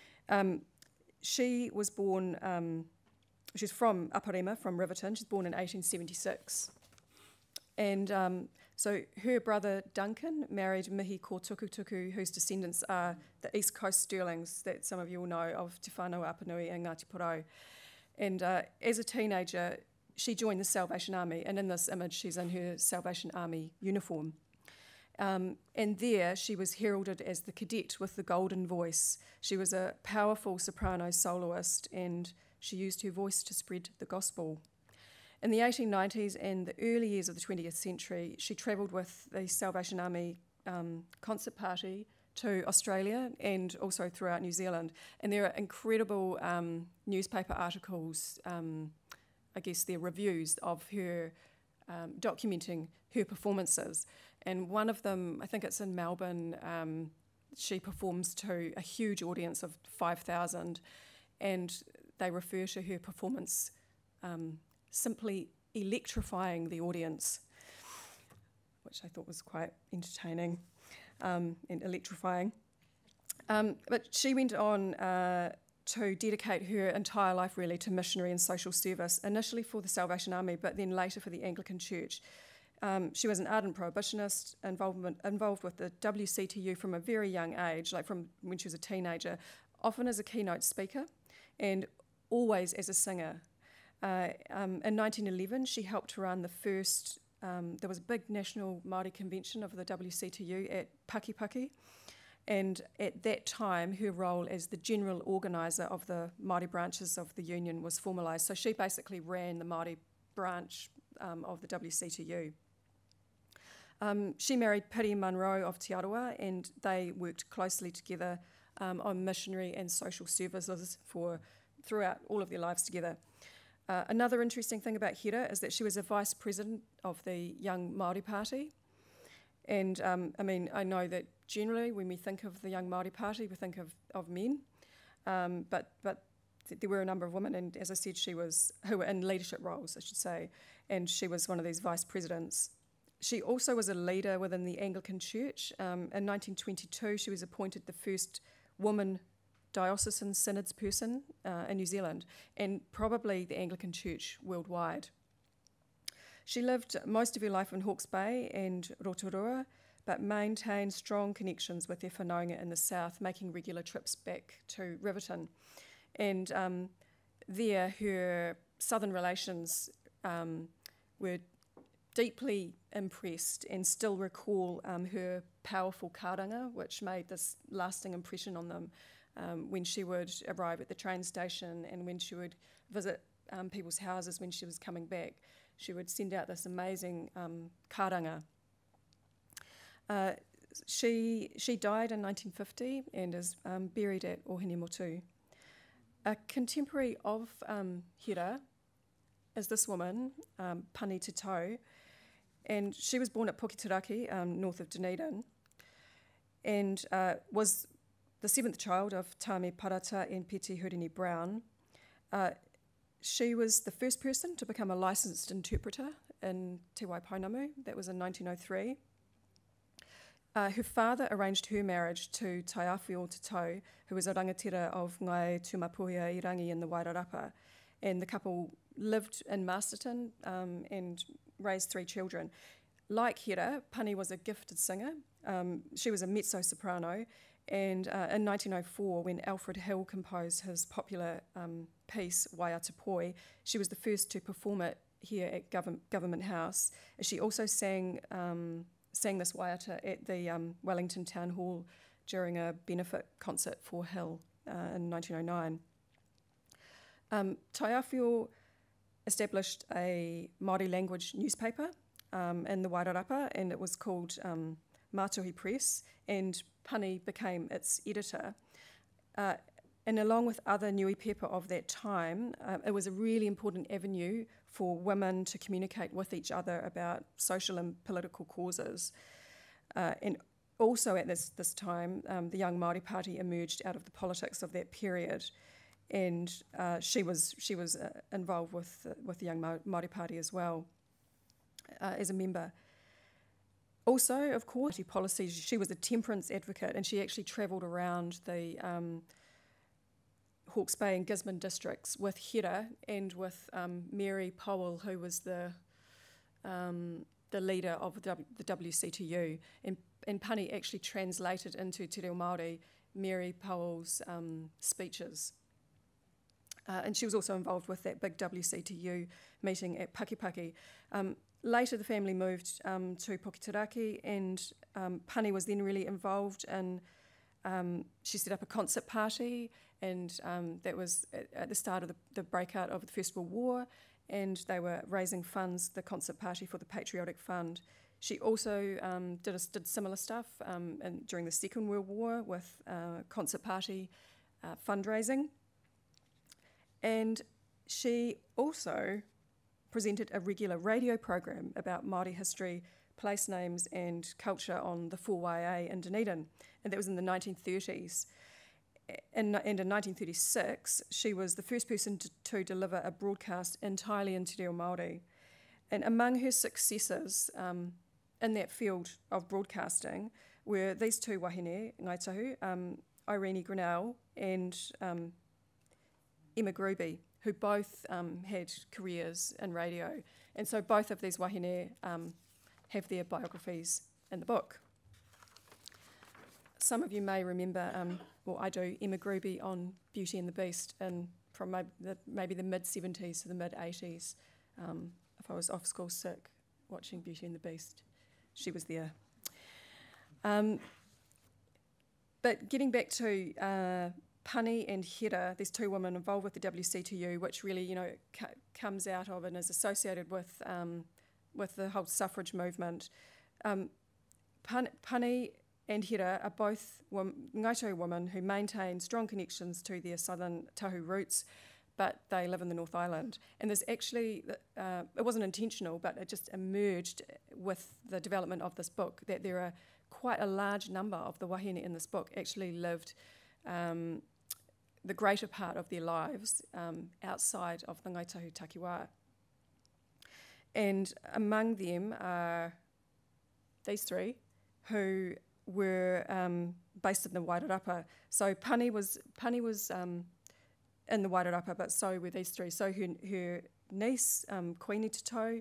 She was born, she's from Aparima, from Riverton. She's born in 1876. And so her brother Duncan married Mihi ko Tukutuku, whose descendants are the East Coast Sterlings that some of you will know of Te Whānau Apanui and Ngāti Porou. And as a teenager, she joined the Salvation Army, and in this image she's in her Salvation Army uniform. And there she was heralded as the cadet with the golden voice. She was a powerful soprano soloist, and she used her voice to spread the gospel. In the 1890s and the early years of the 20th century, she travelled with the Salvation Army concert party to Australia and also throughout New Zealand. And there are incredible newspaper articles, I guess they're reviews of her documenting her performances. And one of them, I think it's in Melbourne, she performs to a huge audience of 5,000, and they refer to her performance simply electrifying the audience, which I thought was quite entertaining and electrifying. But she went on to dedicate her entire life really to missionary and social service, initially for the Salvation Army, but then later for the Anglican Church. She was an ardent prohibitionist, involved with the WCTU from a very young age, like from when she was a teenager, often as a keynote speaker and always as a singer. In 1911, she helped run the first, there was a big national Māori convention of the WCTU at Pakipaki, and at that time her role as the general organiser of the Māori branches of the union was formalised. So she basically ran the Māori branch of the WCTU. She married Piri Munro of Te Aroa, and they worked closely together on missionary and social services throughout all of their lives together. Another interesting thing about Hera is that she was a vice president of the Young Māori Party. And I know that generally when we think of the Young Māori Party, we think of men, but there were a number of women, and as I said, who were in leadership roles, I should say, and she was one of these vice presidents. She also was a leader within the Anglican Church. In 1922, she was appointed the first woman diocesan synods person in New Zealand, and probably the Anglican Church worldwide. She lived most of her life in Hawke's Bay and Rotorua, but maintained strong connections with their whanaunga in the south, making regular trips back to Riverton. And there, her southern relations were deeply impressed and still recall her powerful karanga, which made this lasting impression on them when she would arrive at the train station and when she would visit people's houses when she was coming back. She would send out this amazing karanga. She died in 1950 and is buried at Wāhine Motu. A contemporary of Hira is this woman, Pani Te Tau, and she was born at Pokitaraki, north of Dunedin, and was the seventh child of Tāme Parata and Peti Hurini Brown. She was the first person to become a licensed interpreter in Te Waipounamu. That was in 1903. Her father arranged her marriage to Taiawhio Te Tau, who was a rangatira of Ngai Tumapuhia Irangi in the Wairarapa. And the couple lived in Masterton and raised 3 children. Like Hira, Pani was a gifted singer. She was a mezzo-soprano. And in 1904, when Alfred Hill composed his popular piece, Waiata Poi, she was the first to perform it here at Government House. She also sang this waiata at the Wellington Town Hall during a benefit concert for Hill in 1909. Taiawhio established a Māori language newspaper in the Wairarapa, and it was called Mātuhi Press, and Pani became its editor. And along with other Niui Pepa of that time, it was a really important avenue for women to communicate with each other about social and political causes. And also at this time, the Young Māori Party emerged out of the politics of that period, and she was involved with the Young Māori Party as well as a member. Also, of course, policies. She was a temperance advocate, and she actually travelled around the Hawke's Bay and Gisborne districts with Hira and with Mary Powell, who was the leader of the WCTU. And Pani actually translated into Te Reo Māori Mary Powell's speeches. And she was also involved with that big WCTU meeting at Pakipaki. Later, the family moved to Pokitaraki, and Pani was then really involved in, she set up a concert party, and that was at the start of the breakout of the First World War, and they were raising funds, the concert party, for the Patriotic Fund. She also did similar stuff during the Second World War with concert party fundraising. And she also presented a regular radio program about Māori history, place names and culture on the 4YA in Dunedin, and that was in the 1930s. And in 1936, she was the first person to deliver a broadcast entirely in Te Reo Māori. And among her successes in that field of broadcasting were these 2 wahine, Ngāi Tahu, Irene Grinnell and Emma Gruby, who both had careers in radio. And so both of these wahine have their biographies in the book. Some of you may remember, well, I do, Emma Gruby on Beauty and the Beast from maybe the mid-70s to the mid-80s. If I was off school sick watching Beauty and the Beast, she was there. But getting back to Pani and Hira, these 2 women involved with the WCTU, which really, comes out of and is associated with the whole suffrage movement. Pani and Hira are both Ngāi Tahu women who maintain strong connections to their southern Tahu roots, but they live in the North Island. And there's actually, it wasn't intentional, but it just emerged with the development of this book, that there are quite a large number of the wahine in this book actually lived the greater part of their lives outside of the Ngāi Tahu takiwā. And among them are these 3 who were based in the Wairarapa. So Pani was in the Wairarapa, but so were these three. So her niece, Koini Te Tau,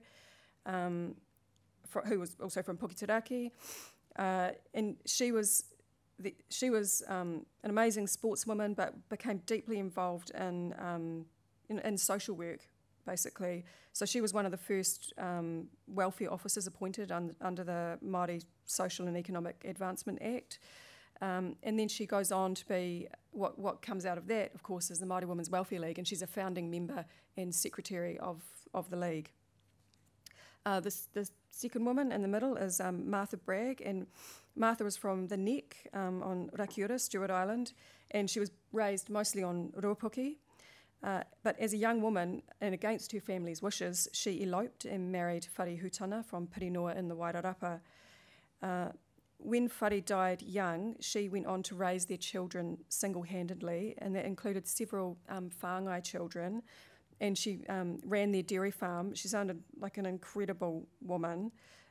who was also from Puketeraki, and she was an amazing sportswoman, but became deeply involved in social work, basically. So she was one of the first welfare officers appointed under the Māori Social and Economic Advancement Act. And then she goes on to be, what comes out of that, of course, is the Māori Women's Welfare League, and she's a founding member and secretary of the league. The second woman in the middle is Martha Bragg, and Martha was from the Neck on Rakiura, Stewart Island, and she was raised mostly on Ruapuki. But as a young woman, and against her family's wishes, she eloped and married Whare Hutana from Pirinoa in the Wairarapa. When Whare died young, she went on to raise their children single-handedly, and that included several whāngai children, and she ran their dairy farm. She sounded like an incredible woman.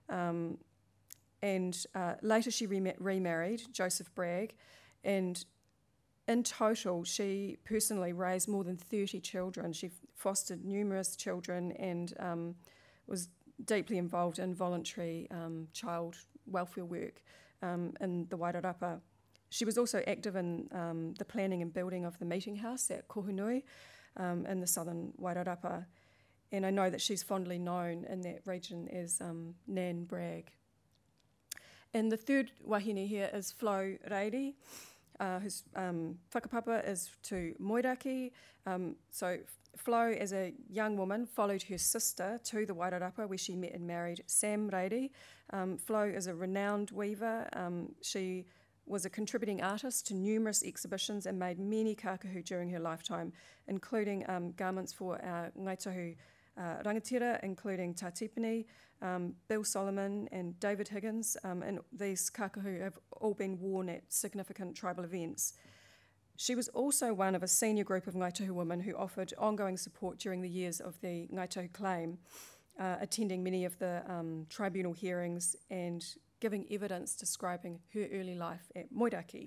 And later she remarried Joseph Bragg, and in total she personally raised more than 30 children. She fostered numerous children and was deeply involved in voluntary child welfare work in the Wairarapa. She was also active in the planning and building of the meeting house at Kohunui in the southern Wairarapa, and I know that she's fondly known in that region as Nan Bragg. And the third wahine here is Flo Reiri, whose whakapapa is to Moiraki. So Flo, as a young woman, followed her sister to the Wairarapa, where she met and married Sam Reiri. Flo is a renowned weaver. She was a contributing artist to numerous exhibitions and made many kākahu during her lifetime, including garments for our Ngāi Tahu rangatira, including Tā Tipene, Bill Solomon and David Higgins, and these kākahu have all been worn at significant tribal events. She was also one of a senior group of Ngāi Tahu women who offered ongoing support during the years of the Ngāi Tahu claim, attending many of the tribunal hearings and giving evidence describing her early life at Moiraki.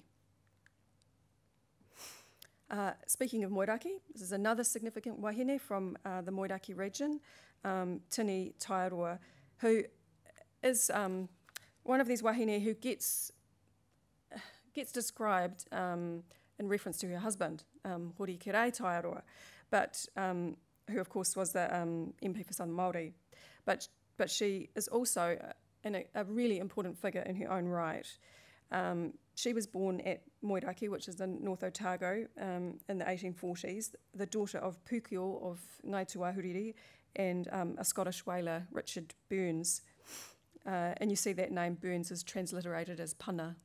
Speaking of Moiraki, this is another significant wahine from the Moiraki region, Tini Taiaroa, who is one of these wahine who gets described in reference to her husband, Hori Kirei Taiaroa, but who of course was the MP for Southern Māori. But she is also a really important figure in her own right. She was born at Moiraki, which is in North Otago, in the 1840s, the daughter of Pukio of Ngāi Tuahuriri and a Scottish whaler, Richard Burns. And you see that name, Burns, is transliterated as Puna.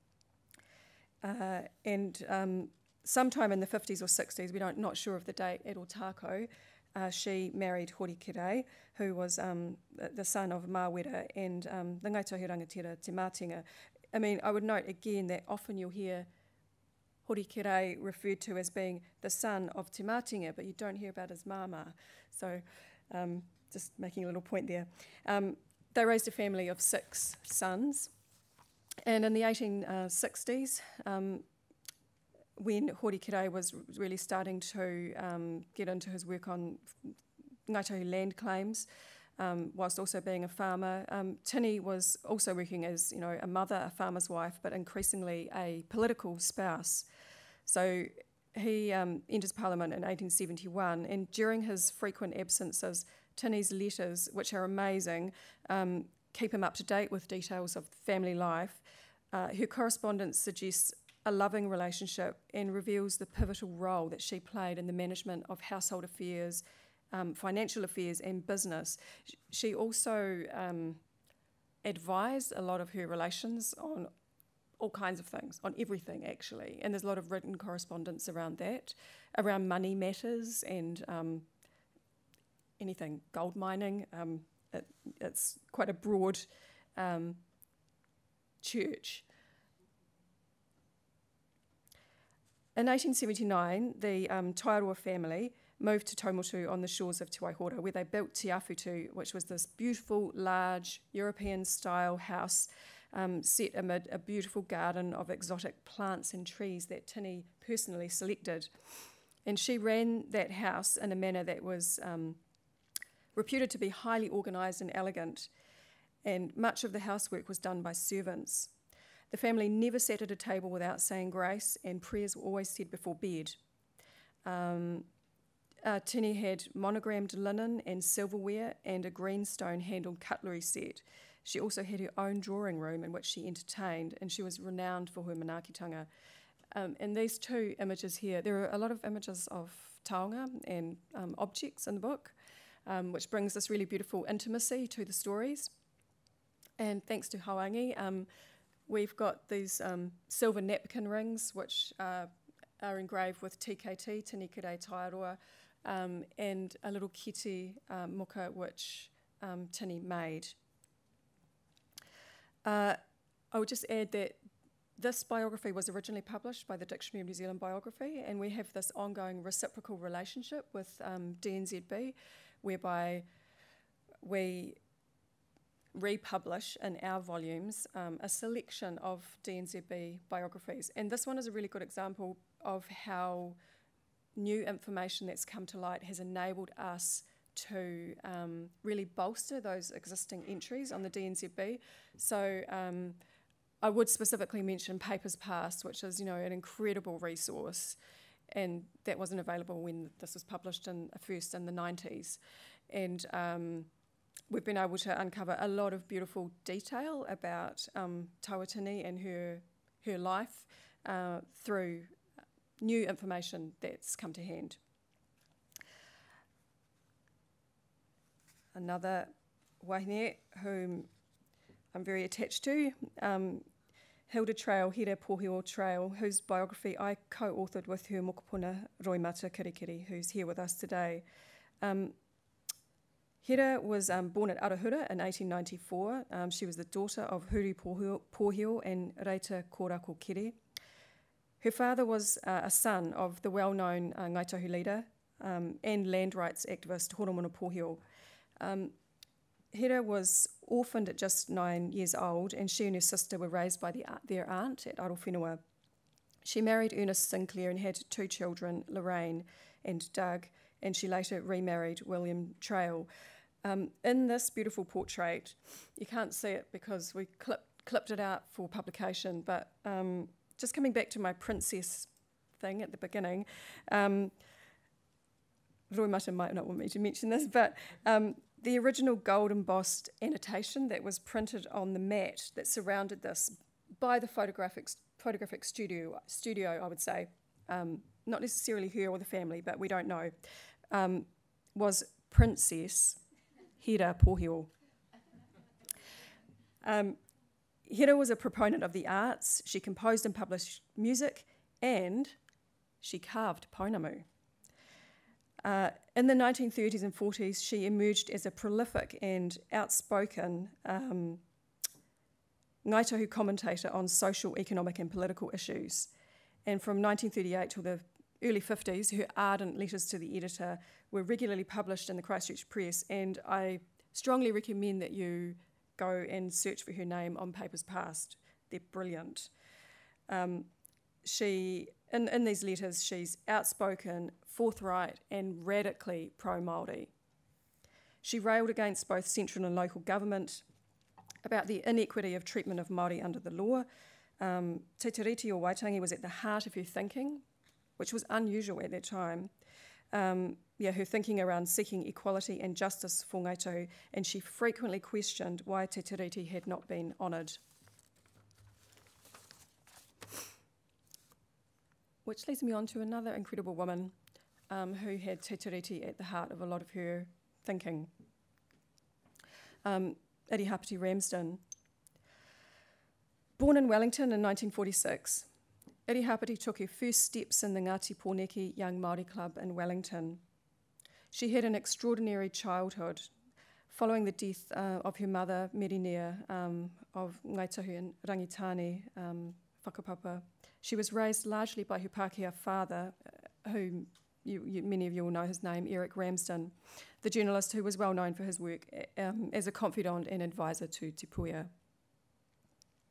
And sometime in the 50s or 60s, we're not sure of the date, at Otako, she married Hori Kirei, who was the son of Mawera and the Ngāi Tahu rangatira Te Mātinga. I mean, I would note again that often you'll hear Hori Kirei referred to as being the son of Te Mātinga, but you don't hear about his mama. So just making a little point there. They raised a family of 6 sons. And in the 1860s, when Hori Kirei was really starting to get into his work on Ngāi Tahu land claims, whilst also being a farmer, Tini was also working as, a mother, a farmer's wife, but increasingly a political spouse. So he enters Parliament in 1871, and during his frequent absences, Tini's letters, which are amazing, keep him up to date with details of family life. Her correspondence suggests a loving relationship and reveals the pivotal role that she played in the management of household affairs, financial affairs and business. She also advised a lot of her relations on all kinds of things, on everything actually, and there's a lot of written correspondence around that, around money matters and anything, gold mining. It's quite a broad church. In 1879, the Taiaroa family moved to Taumotu on the shores of Te Waihora, where they built Te Awhitu, which was this beautiful, large, European-style house set amid a beautiful garden of exotic plants and trees that Tini personally selected. And she ran that house in a manner that was reputed to be highly organised and elegant, and much of the housework was done by servants. The family never sat at a table without saying grace, and prayers were always said before bed. Tini had monogrammed linen and silverware and a greenstone-handled cutlery set. She also had her own drawing room in which she entertained, and she was renowned for her manaakitanga. And these two images here, there are a lot of images of taonga and objects in the book, which brings this really beautiful intimacy to the stories. And thanks to Hawangi, we've got these silver napkin rings, which are engraved with TKT, Tini Kirei Taiaroa, and a little kete muka, which Tini made. I would just add that this biography was originally published by the Dictionary of New Zealand Biography, and we have this ongoing reciprocal relationship with DNZB, whereby we republish in our volumes a selection of DNZB biographies. And this one is a really good example of how new information that's come to light has enabled us to really bolster those existing entries on the DNZB. So I would specifically mention Papers Past, which is, an incredible resource, and that wasn't available when this was published first in the 90s. And we've been able to uncover a lot of beautiful detail about Tawatini and her life through new information that's come to hand. Another wahine whom I'm very attached to, Hilda Trail, Hira Pōhio Trail, whose biography I co-authored with her mokopuna Roimata Kirikiri, who's here with us today. Hira was born at Arahura in 1894. She was the daughter of Huri Pōhio and Reita Kōrako Kere. Her father was a son of the well-known Ngāi Tahu leader and land rights activist Horomona Pōhio. Hira was orphaned at just 9 years old, and she and her sister were raised by their aunt at Arowhenua. She married Ernest Sinclair and had 2 children, Lorraine and Doug, and she later remarried William Trail. In this beautiful portrait, you can't see it because we clipped it out for publication, but just coming back to my princess thing at the beginning, Roimata might not want me to mention this, but the original gold embossed annotation that was printed on the mat that surrounded this by the photographic studio, I would say, not necessarily her or the family, but we don't know, was Princess Hira Pōhio. Hira was a proponent of the arts. She composed and published music, and she carved pounamu. In the 1930s and 40s, she emerged as a prolific and outspoken Ngāi Tahu commentator on social, economic and political issues. And from 1938 till the early 50s, her ardent letters to the editor were regularly published in the Christchurch Press, and I strongly recommend that you go and search for her name on Papers Past. They're brilliant. In these letters, she's outspoken, forthright, and radically pro-Māori. She railed against both central and local government about the inequity of treatment of Māori under the law. Te Tiriti or Waitangi was at the heart of her thinking, which was unusual at that time. Her thinking around seeking equality and justice for Ngāi Tahu, and she frequently questioned why Te Tiriti had not been honoured. Which leads me on to another incredible woman who had Te Tiriti at the heart of a lot of her thinking. Irihāpiti Ramsden. Born in Wellington in 1946, Irihāpiti took her first steps in the Ngāti Pōneke Young Māori Club in Wellington. She had an extraordinary childhood. Following the death of her mother, Merinea, of Ngāi Tahu and Rangitane, whakapapa, she was raised largely by her Pākehā father, who many of you will know his name, Eric Ramsden, the journalist who was well known for his work as a confidant and advisor to Te Puea.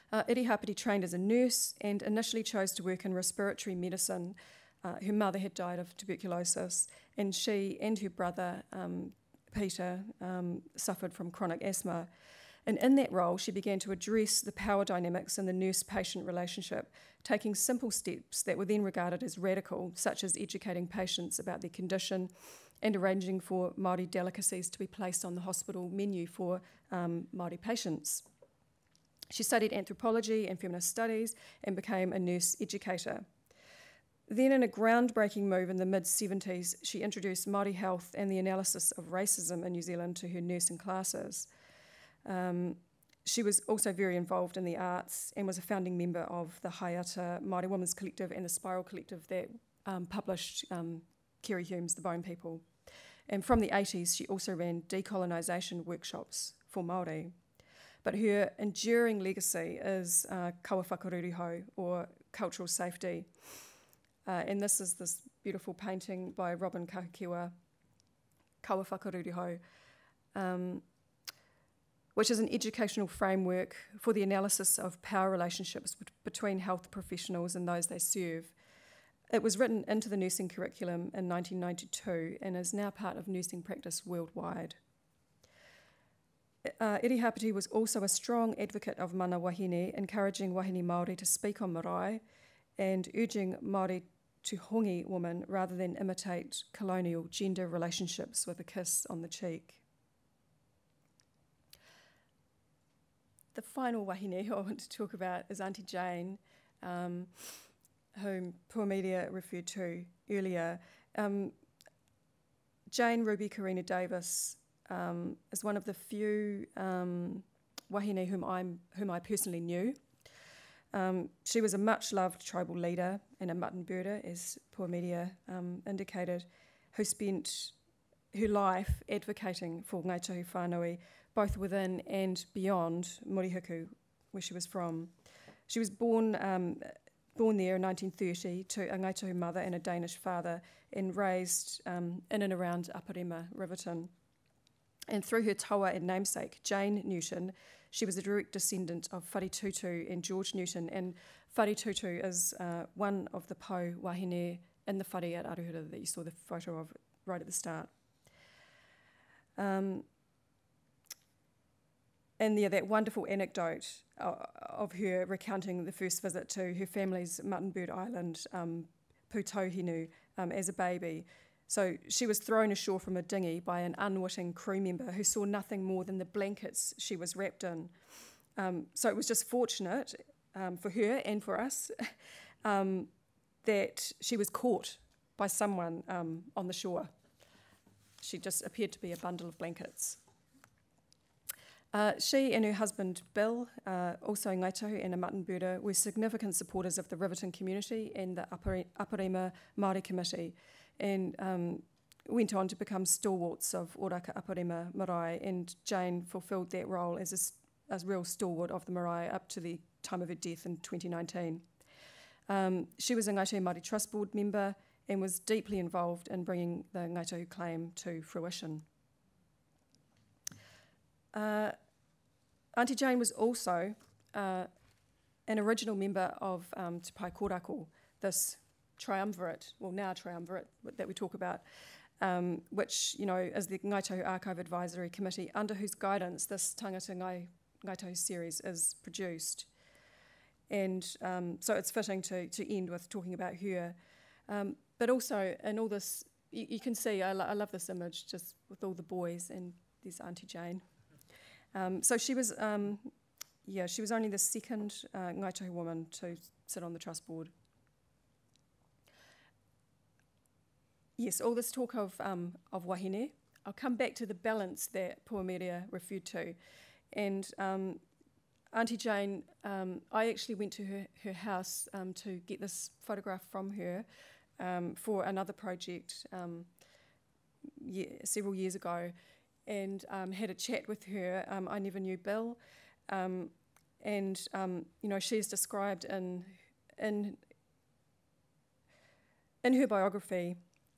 Irihāpiti trained as a nurse and initially chose to work in respiratory medicine. Her mother had died of tuberculosis, and she and her brother, Peter, suffered from chronic asthma. And in that role, she began to address the power dynamics in the nurse-patient relationship, taking simple steps that were then regarded as radical, such as educating patients about their condition and arranging for Māori delicacies to be placed on the hospital menu for Māori patients. She studied anthropology and feminist studies and became a nurse educator. Then, in a groundbreaking move in the mid-70s, she introduced Māori health and the analysis of racism in New Zealand to her nursing classes. She was also very involved in the arts and was a founding member of the Haiata Māori Women's Collective and the Spiral Collective that published Kerry Hume's The Bone People. And from the 80s, she also ran decolonisation workshops for Māori. But her enduring legacy is kaua whakaruriho, or cultural safety. And this is this beautiful painting by Robin Kahukiwa, kaua whakaruriho, which is an educational framework for the analysis of power relationships between health professionals and those they serve. It was written into the nursing curriculum in 1992 and is now part of nursing practice worldwide. Irihāpiti was also a strong advocate of mana wahine, encouraging wahine Māori to speak on marae and urging Māori to hongi women rather than imitate colonial gender relationships with a kiss on the cheek. The final wahine I want to talk about is Auntie Jane, whom Pua Media referred to earlier. Jane Ruby Karina Davis is one of the few wahine whom I personally knew. She was a much-loved tribal leader and a mutton birder, as Pua Media indicated, who spent her life advocating for Ngāi Tahu whānui, both within and beyond Murihiku, where she was from. She was born there in 1930 to a Ngāi Tahu mother and a Danish father, and raised in and around Aparima, Riverton. And through her taua and namesake, Jane Newton, she was a direct descendant of Whare Tutu and George Newton, and Whare Tutu is one of the Pau wahine in the whare at Aruhura that you saw the photo of right at the start. And yeah, that wonderful anecdote of her recounting the first visit to her family's Muttonbird Island, Pūtauhinu, as a baby. So she was thrown ashore from a dinghy by an unwitting crew member who saw nothing more than the blankets she was wrapped in. So it was just fortunate for her and for us that she was caught by someone on the shore. She just appeared to be a bundle of blankets. She and her husband Bill, also Ngāi Tahu and a mutton birder, were significant supporters of the Riverton community and the Aparima Māori Committee, and went on to become stalwarts of Oraka Aparima Marae, and Jane fulfilled that role as a real stalwart of the marae up to the time of her death in 2019. She was a Ngāi Tahu Māori Trust Board member and was deeply involved in bringing the Ngāi Tahu claim to fruition. Auntie Jane was also an original member of Te Pae Kōrako, this triumvirate, well now triumvirate that we talk about, which, you know, is the Ngāi Tahu Archive Advisory Committee, under whose guidance this Tāngata Ngāi Tahu series is produced. And so it's fitting to end with talking about her. But also in all this, you can see, I love this image just with all the boys, and there's Auntie Jane. So she was, she was only the second Ngāi Tahu woman to sit on the trust board. Yes, all this talk of wahine, I'll come back to the balance that Pua Media referred to. And Auntie Jane, I actually went to her house to get this photograph from her for another project several years ago, and had a chat with her. I never knew Bill, and you know, she's described in her biography.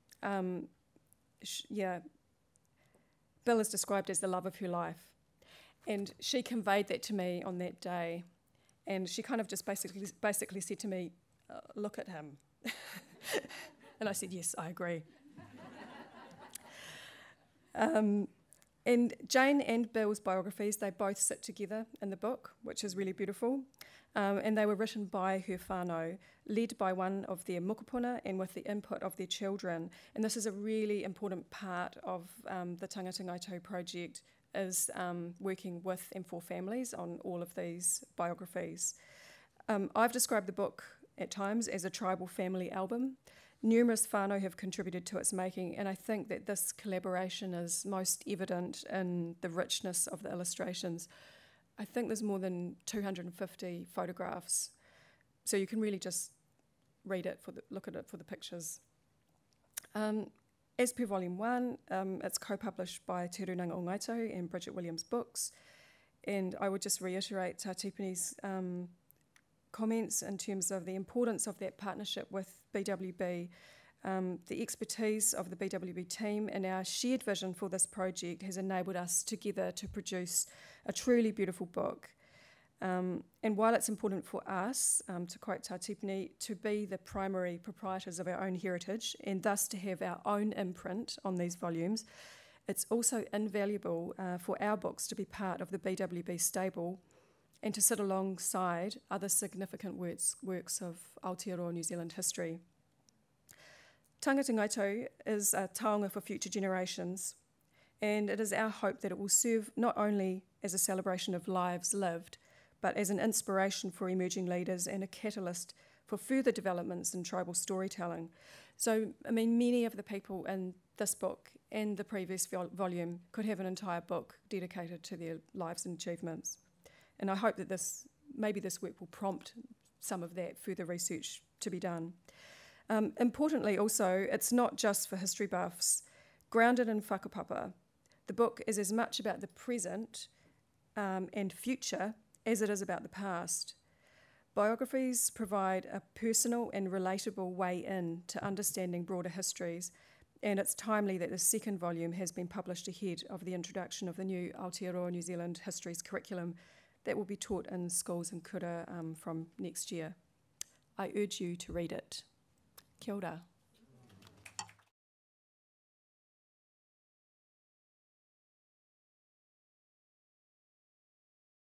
Bill is described as the love of her life, and she conveyed that to me on that day. And she kind of just basically said to me, look at him. And I said, yes, I agree. And Jane and Bill's biographies, they both sit together in the book, which is really beautiful. And they were written by her whānau, led by one of their mokopuna and with the input of their children. And this is a really important part of the Tāngata Ngāi Tahu project, is working with and for families on all of these biographies. I've described the book at times as a tribal family album. Numerous whānau have contributed to its making, and I think that this collaboration is most evident in the richness of the illustrations. I think there's more than 250 photographs, so you can really just read it, look at it for the pictures. As per Volume 1, it's co-published by Te Runanga o Ngāi Tahu and Bridget Williams Books, and I would just reiterate Tipene's comments in terms of the importance of that partnership with BWB, the expertise of the BWB team, and our shared vision for this project has enabled us together to produce a truly beautiful book. And while it's important for us, to quote Tipene, to be the primary proprietors of our own heritage and thus to have our own imprint on these volumes, it's also invaluable for our books to be part of the BWB stable and to sit alongside other significant works of Aotearoa New Zealand history. Tāngata Ngāi Tahu is a taonga for future generations, and it is our hope that it will serve not only as a celebration of lives lived, but as an inspiration for emerging leaders and a catalyst for further developments in tribal storytelling. So, I mean, many of the people in this book and the previous volume could have an entire book dedicated to their lives and achievements. And I hope that maybe this work will prompt some of that further research to be done. Importantly also, it's not just for history buffs. Grounded in whakapapa, the book is as much about the present and future as it is about the past. Biographies provide a personal and relatable way in to understanding broader histories, and it's timely that the second volume has been published ahead of the introduction of the new Aotearoa New Zealand Histories curriculum that will be taught in schools in Kura from next year. I urge you to read it. Kia ora.